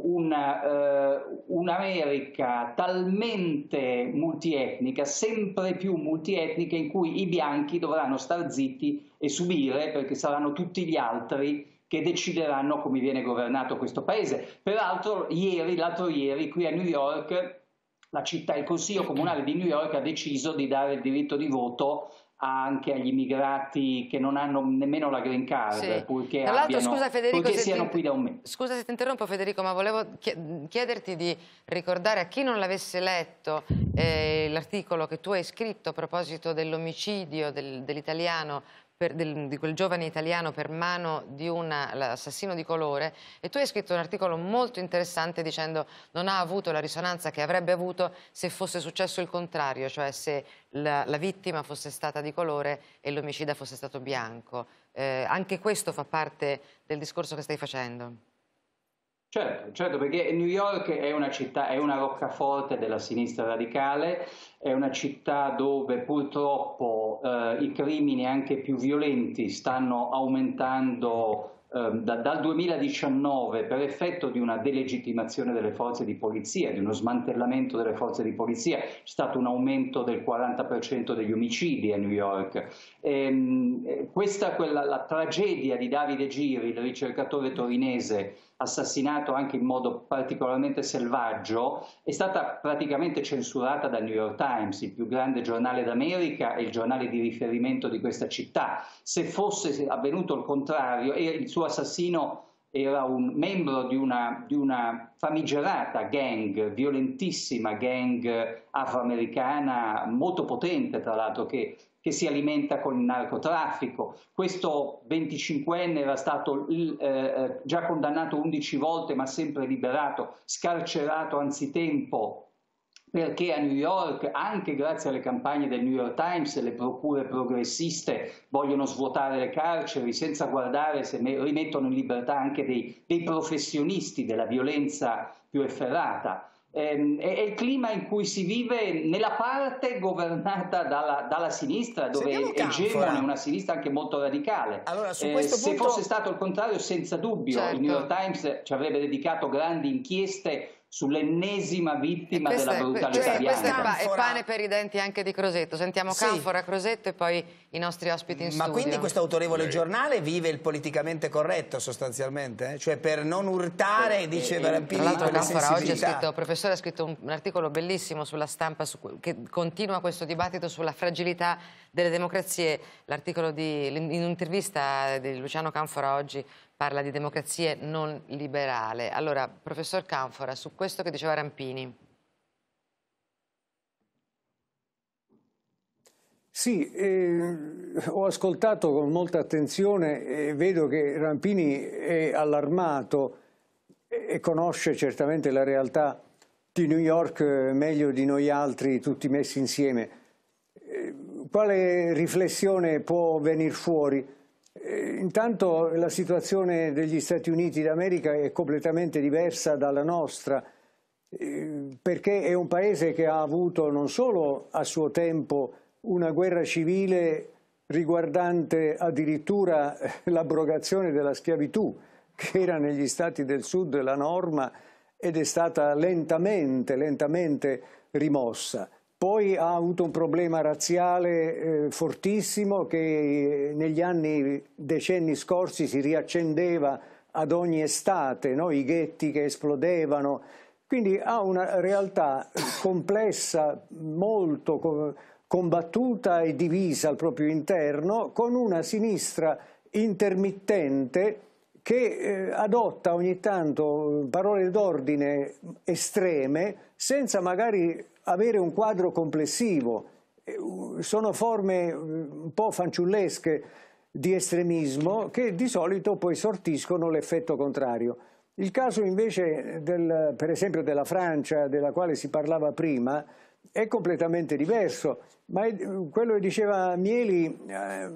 un'America uh, talmente multietnica, sempre più multietnica, in cui i bianchi dovranno star zitti e subire, perché saranno tutti gli altri che decideranno come viene governato questo paese. Peraltro ieri, l'altro ieri, qui a New York, la città, il Consiglio Comunale di New York ha deciso di dare il diritto di voto anche agli immigrati che non hanno nemmeno la green card, sì. purché, Tra l'altro, abbiano, scusa, Federico, purché se siano ti... qui da un mese. Scusa se ti interrompo Federico, ma volevo chiederti di ricordare a chi non l'avesse letto eh, l'articolo che tu hai scritto a proposito dell'omicidio del, dell'italiano, Per, del, di quel giovane italiano per mano di un assassino di colore, e tu hai scritto un articolo molto interessante dicendo non ha avuto la risonanza che avrebbe avuto se fosse successo il contrario, cioè se la, la vittima fosse stata di colore e l'omicida fosse stato bianco. Eh, anche questo fa parte del discorso che stai facendo? Certo, certo, perché New York è una città, è una roccaforte della sinistra radicale, è una città dove purtroppo eh, i crimini anche più violenti stanno aumentando eh, da, dal duemiladiciannove per effetto di una delegittimazione delle forze di polizia, di uno smantellamento delle forze di polizia. C'è stato un aumento del quaranta per cento degli omicidi a New York. E, questa quella, la tragedia di Davide Giri, il ricercatore torinese, assassinato anche in modo particolarmente selvaggio, è stata praticamente censurata dal New York Times, il più grande giornale d'America e il giornale di riferimento di questa città. Se fosse avvenuto il contrario, e il suo assassino era un membro di una, di una famigerata gang, violentissima gang afroamericana, molto potente tra l'altro, che che si alimenta con il narcotraffico. Questo venticinquenne era stato eh, già condannato undici volte, ma sempre liberato, scarcerato anzitempo, perché a New York, anche grazie alle campagne del New York Times, le procure progressiste vogliono svuotare le carceri senza guardare se rimettono in libertà anche dei, dei professionisti della violenza più efferata. È il clima in cui si vive nella parte governata dalla, dalla sinistra, dove è egemone una sinistra anche molto radicale. Allora, su questo eh, punto... Se fosse stato il contrario, senza dubbio, certo, il New York Times ci avrebbe dedicato grandi inchieste sull'ennesima vittima della brutalità cioè, bianca. Questo è, pa è pane per i denti anche di Crosetto. Sentiamo sì. Canfora, Crosetto e poi i nostri ospiti in Ma studio. Ma quindi questo autorevole giornale vive il politicamente corretto sostanzialmente? Eh? Cioè per non urtare, eh, dice Rampini, tra l'altro Canfora oggi ha scritto, il professore ha scritto un, un articolo bellissimo sulla Stampa su, che continua questo dibattito sulla fragilità delle democrazie. L'articolo di in un'intervista di Luciano Canfora oggi parla di democrazie non liberale. Allora, professor Canfora, su questo che diceva Rampini. Sì, eh, ho ascoltato con molta attenzione e vedo che Rampini è allarmato e conosce certamente la realtà di New York meglio di noi altri tutti messi insieme. Eh, quale riflessione può venire fuori? Intanto la situazione degli Stati Uniti d'America è completamente diversa dalla nostra, perché è un paese che ha avuto non solo a suo tempo una guerra civile riguardante addirittura l'abrogazione della schiavitù, che era negli Stati del Sud la norma ed è stata lentamente, lentamente rimossa. Poi ha avuto un problema razziale eh, fortissimo che negli anni, decenni scorsi si riaccendeva ad ogni estate, no? I ghetti che esplodevano. Quindi ha una realtà complessa, molto combattuta e divisa al proprio interno, con una sinistra intermittente che eh, adotta ogni tanto parole d'ordine estreme senza magari avere un quadro complessivo. Sono forme un po' fanciullesche di estremismo che di solito poi sortiscono l'effetto contrario. Il caso invece, del, per esempio, della Francia, della quale si parlava prima, è completamente diverso, ma è, quello che diceva Mieli eh,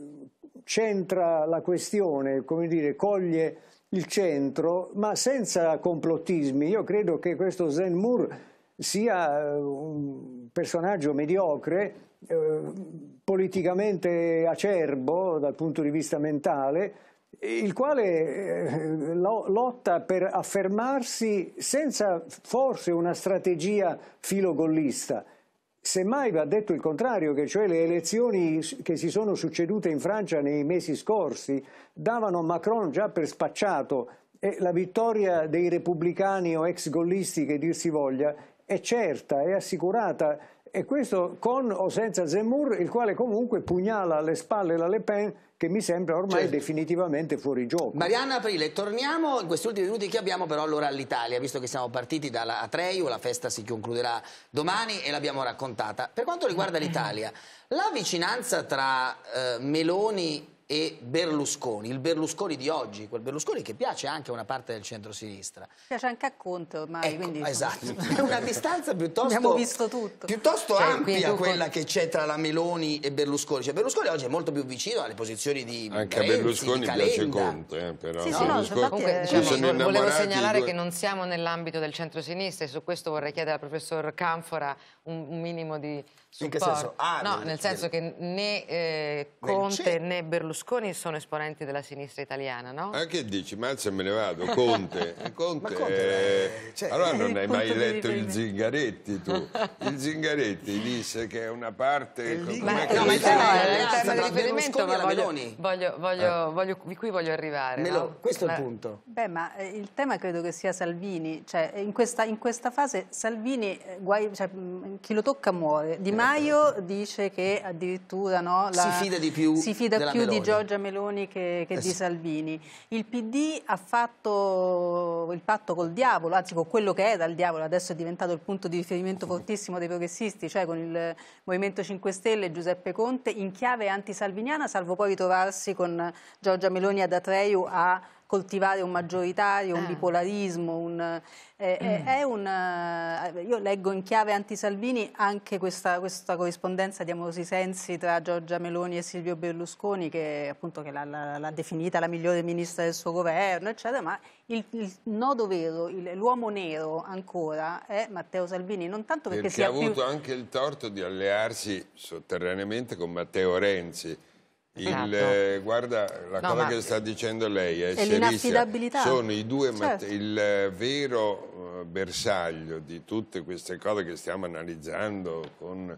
centra la questione, come dire, coglie il centro, ma senza complottismi. Io credo che questo Zemmour sia un personaggio mediocre, eh, politicamente acerbo dal punto di vista mentale, il quale eh, lotta per affermarsi senza forse una strategia filogollista. Semmai va detto il contrario, che cioè le elezioni che si sono succedute in Francia nei mesi scorsi davano Macron già per spacciato e la vittoria dei repubblicani o ex gollisti, che dir si voglia, è certa, è assicurata, e questo con o senza Zemmour, il quale comunque pugnala alle spalle la Le Pen, che mi sembra ormai certo. definitivamente fuori gioco. Marianna Aprile, torniamo in questi ultimi minuti che abbiamo però allora all'Italia, visto che siamo partiti dalla Atreju, la festa si concluderà domani e l'abbiamo raccontata. Per quanto riguarda l'Italia, la vicinanza tra eh, Meloni e Berlusconi, il Berlusconi di oggi, quel Berlusconi che piace anche a una parte del centro-sinistra. Piace anche a Conte ormai. Ecco, quindi, esatto, è una distanza piuttosto, abbiamo visto tutto. piuttosto cioè, ampia tu... quella che c'è tra la Meloni e Berlusconi. Cioè, Berlusconi oggi è molto più vicino alle posizioni di anche Renzi, a Berlusconi di piace Conte, eh, però sì, sì, no, Berlusconi... Comunque, eh, diciamo, volevo segnalare due... che non siamo nell'ambito del centro-sinistra e su questo vorrei chiedere al professor Canfora un, un minimo di supporto. In che senso? Ah, no, del, nel senso del... che né eh, Conte né Berlusconi sono esponenti della sinistra italiana, no? Ah, che dici? Mazza, me ne vado. Conte, Conte, Conte eh, cioè, allora non hai mai letto di il Zingaretti tu? Il Zingaretti disse che è una parte... Lì, Ma, ma no, ma questo è il è tema di riferimento, ma voglio, Meloni. voglio, voglio, voglio, di cui voglio arrivare. Melo, no? questo è il Beh, punto. Beh, ma eh, il tema credo che sia Salvini, cioè in questa, in questa fase Salvini, eh, guai, cioè, mh, chi lo tocca muore. Di Maio dice che addirittura no, la, si fida di più, si fida della più Meloni. di Giorgia Meloni che, che eh di sì. Salvini. Il P D ha fatto il patto col diavolo, anzi con quello che era il diavolo, adesso è diventato il punto di riferimento fortissimo dei progressisti, cioè con il Movimento cinque Stelle e Giuseppe Conte in chiave antisalviniana, salvo poi ritrovarsi con Giorgia Meloni ad Atreju a coltivare un maggioritario, un bipolarismo, un, eh, mm. è un, io leggo in chiave anti-Salvini anche questa, questa corrispondenza di amorosi sensi tra Giorgia Meloni e Silvio Berlusconi, che appunto che l'ha definita la migliore ministra del suo governo, eccetera, ma il, il nodo vero, l'uomo nero ancora è Matteo Salvini, non tanto perché, perché sia ha avuto più... anche il torto di allearsi sotterraneamente con Matteo Renzi. Il, esatto. eh, guarda, la no, cosa ma... che sta dicendo lei è, è l'inaffidabilità. Sono i due, certo. il eh, vero uh, bersaglio di tutte queste cose che stiamo analizzando con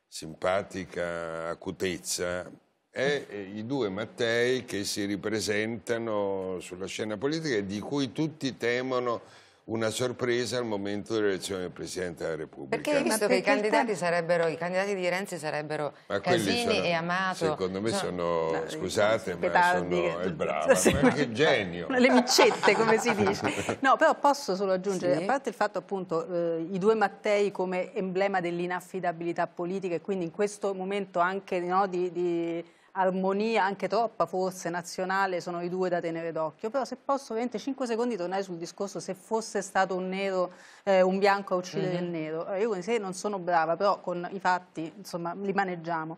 simpatica acutezza è eh, i due Mattei che si ripresentano sulla scena politica e di cui tutti temono una sorpresa al momento dell'elezione del Presidente della Repubblica. Perché hai visto che i candidati, sarebbero, i candidati di Renzi sarebbero ma Casini sono, e Amato? Secondo me sono, no, scusate, ma petardi, sono, che... è brava, sì. ma che genio! Le micette, come si dice. No, però posso solo aggiungere, sì. a parte il fatto appunto, eh, i due Mattei come emblema dell'inaffidabilità politica e quindi in questo momento anche no, di... di armonia anche troppa forse nazionale sono i due da tenere d'occhio, però se posso veramente cinque secondi tornare sul discorso se fosse stato un nero, eh, un bianco a uccidere mm-hmm. il nero, io con sé non sono brava, però con i fatti insomma li maneggiamo.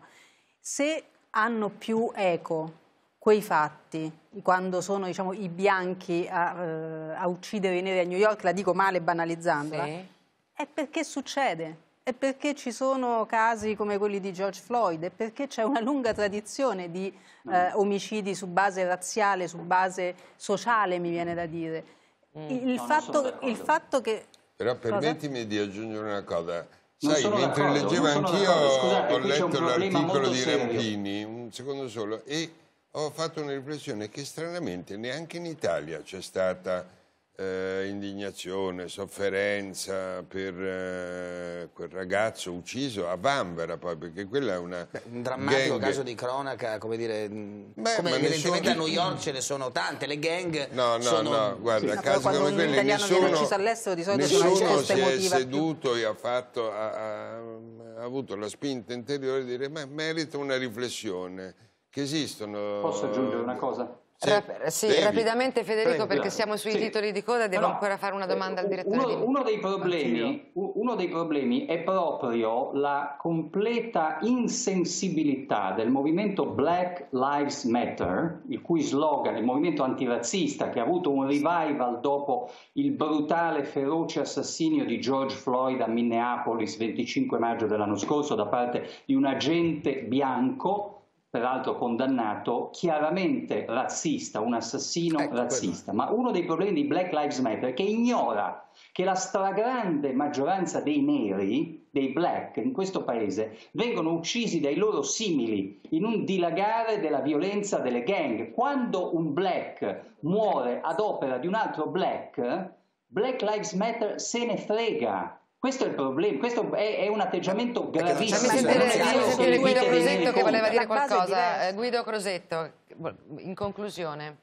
Se hanno più eco quei fatti quando sono diciamo i bianchi a, eh, a uccidere i neri a New York, la dico male banalizzandola, sì. è perché succede. È perché ci sono casi come quelli di George Floyd, è perché c'è una lunga tradizione di eh, omicidi su base razziale, su base sociale, mi viene da dire. Il, il, fatto, il fatto che... Però permettimi di aggiungere una cosa. Non Sai, mentre leggevo anch'io ho letto l'articolo di serio. Rampini, un secondo solo, e ho fatto una riflessione che stranamente neanche in Italia c'è stata... Eh, indignazione, sofferenza per eh, quel ragazzo ucciso a Vanvera poi, perché quella è una Beh, un drammatico gang. caso di cronaca, come dire, Beh, come evidentemente sono... a New York ce ne sono tante, le gang no, no, sono... no, guarda, sì, casi quando come un quelli italiano viene nessuno, ucciso all'estero di solito nessuno si è emotiva seduto più. e ha fatto ha, ha, ha avuto la spinta interiore di dire ma merita una riflessione, che esistono... Posso aggiungere una cosa? Sì, Rap sì rapidamente Federico, perché siamo sui sì. titoli di coda, devo no, no. ancora fare una domanda al direttore. Uno, di... uno, dei problemi, uno dei problemi è proprio la completa insensibilità del movimento Black Lives Matter, il cui slogan, il movimento antirazzista che ha avuto un revival dopo il brutale e feroce assassinio di George Floyd a Minneapolis venticinque maggio dell'anno scorso da parte di un agente bianco, peraltro condannato, chiaramente razzista, un assassino ecco razzista. Quello. Ma uno dei problemi di Black Lives Matter è che ignora che la stragrande maggioranza dei neri, dei black in questo paese, vengono uccisi dai loro simili in un dilagare della violenza delle gang. Quando un black muore ad opera di un altro black, Black Lives Matter se ne frega. Questo è il problema, questo è, è un atteggiamento gravissimo. Fammi sentire, sentire Guido Crosetto che voleva dire qualcosa. Guido Crosetto, in conclusione.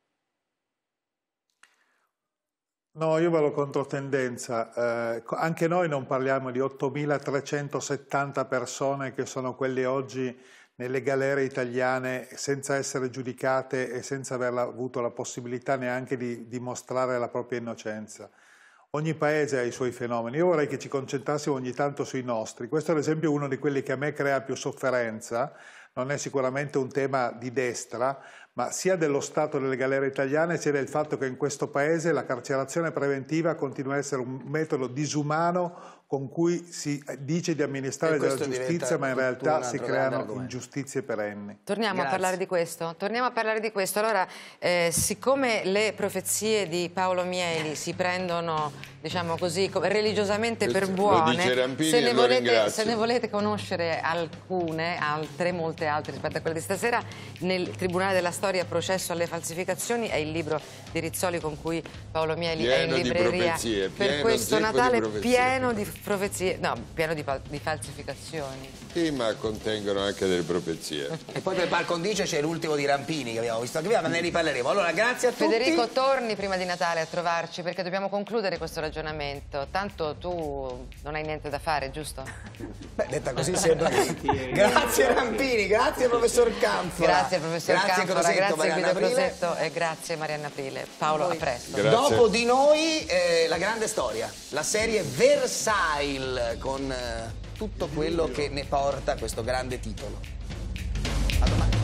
No, io vado controtendenza. Eh, anche noi non parliamo di ottomilatrecentosettanta persone che sono quelle oggi nelle galere italiane senza essere giudicate e senza aver avuto la possibilità neanche di dimostrare la propria innocenza. Ogni paese ha i suoi fenomeni. Io vorrei che ci concentrassimo ogni tanto sui nostri. Questo ad esempio è uno di quelli che a me crea più sofferenza. Non è sicuramente un tema di destra, ma sia dello stato delle galere italiane sia del fatto che in questo paese la carcerazione preventiva continua a essere un metodo disumano con cui si dice di amministrare della giustizia, ma in realtà si creano ingiustizie perenni. Torniamo Grazie. a parlare di questo. Torniamo a parlare di questo. Allora, eh, siccome le profezie di Paolo Mieli si prendono, diciamo così, religiosamente per buone, Rampini, se, ne volete, se ne volete conoscere alcune, altre, molte altre rispetto a quelle di stasera, nel Tribunale della Storia, processo alle falsificazioni, è il libro di Rizzoli con cui Paolo Mieli pieno è in libreria per questo Natale, di pieno di profezie, no, pieno di, di falsificazioni. Sì, ma contengono anche delle profezie. E poi per par condicio c'è l'ultimo di Rampini che abbiamo visto anche prima, ma ne riparleremo. Allora, grazie a tutti. Federico, torni prima di Natale a trovarci perché dobbiamo concludere questo ragionamento. Tanto tu non hai niente da fare, giusto? Beh, detta così sembra che... Grazie Rampini, grazie professor Canfora. Grazie professor grazie Canfora, Crosetto, grazie Marianna Guido Aprile. Crosetto e grazie Marianna Aprile. Paolo, a presto. Grazie. Dopo di noi eh, la grande storia, la serie Versailles con eh, tutto quello che ne porta questo grande titolo. A domani.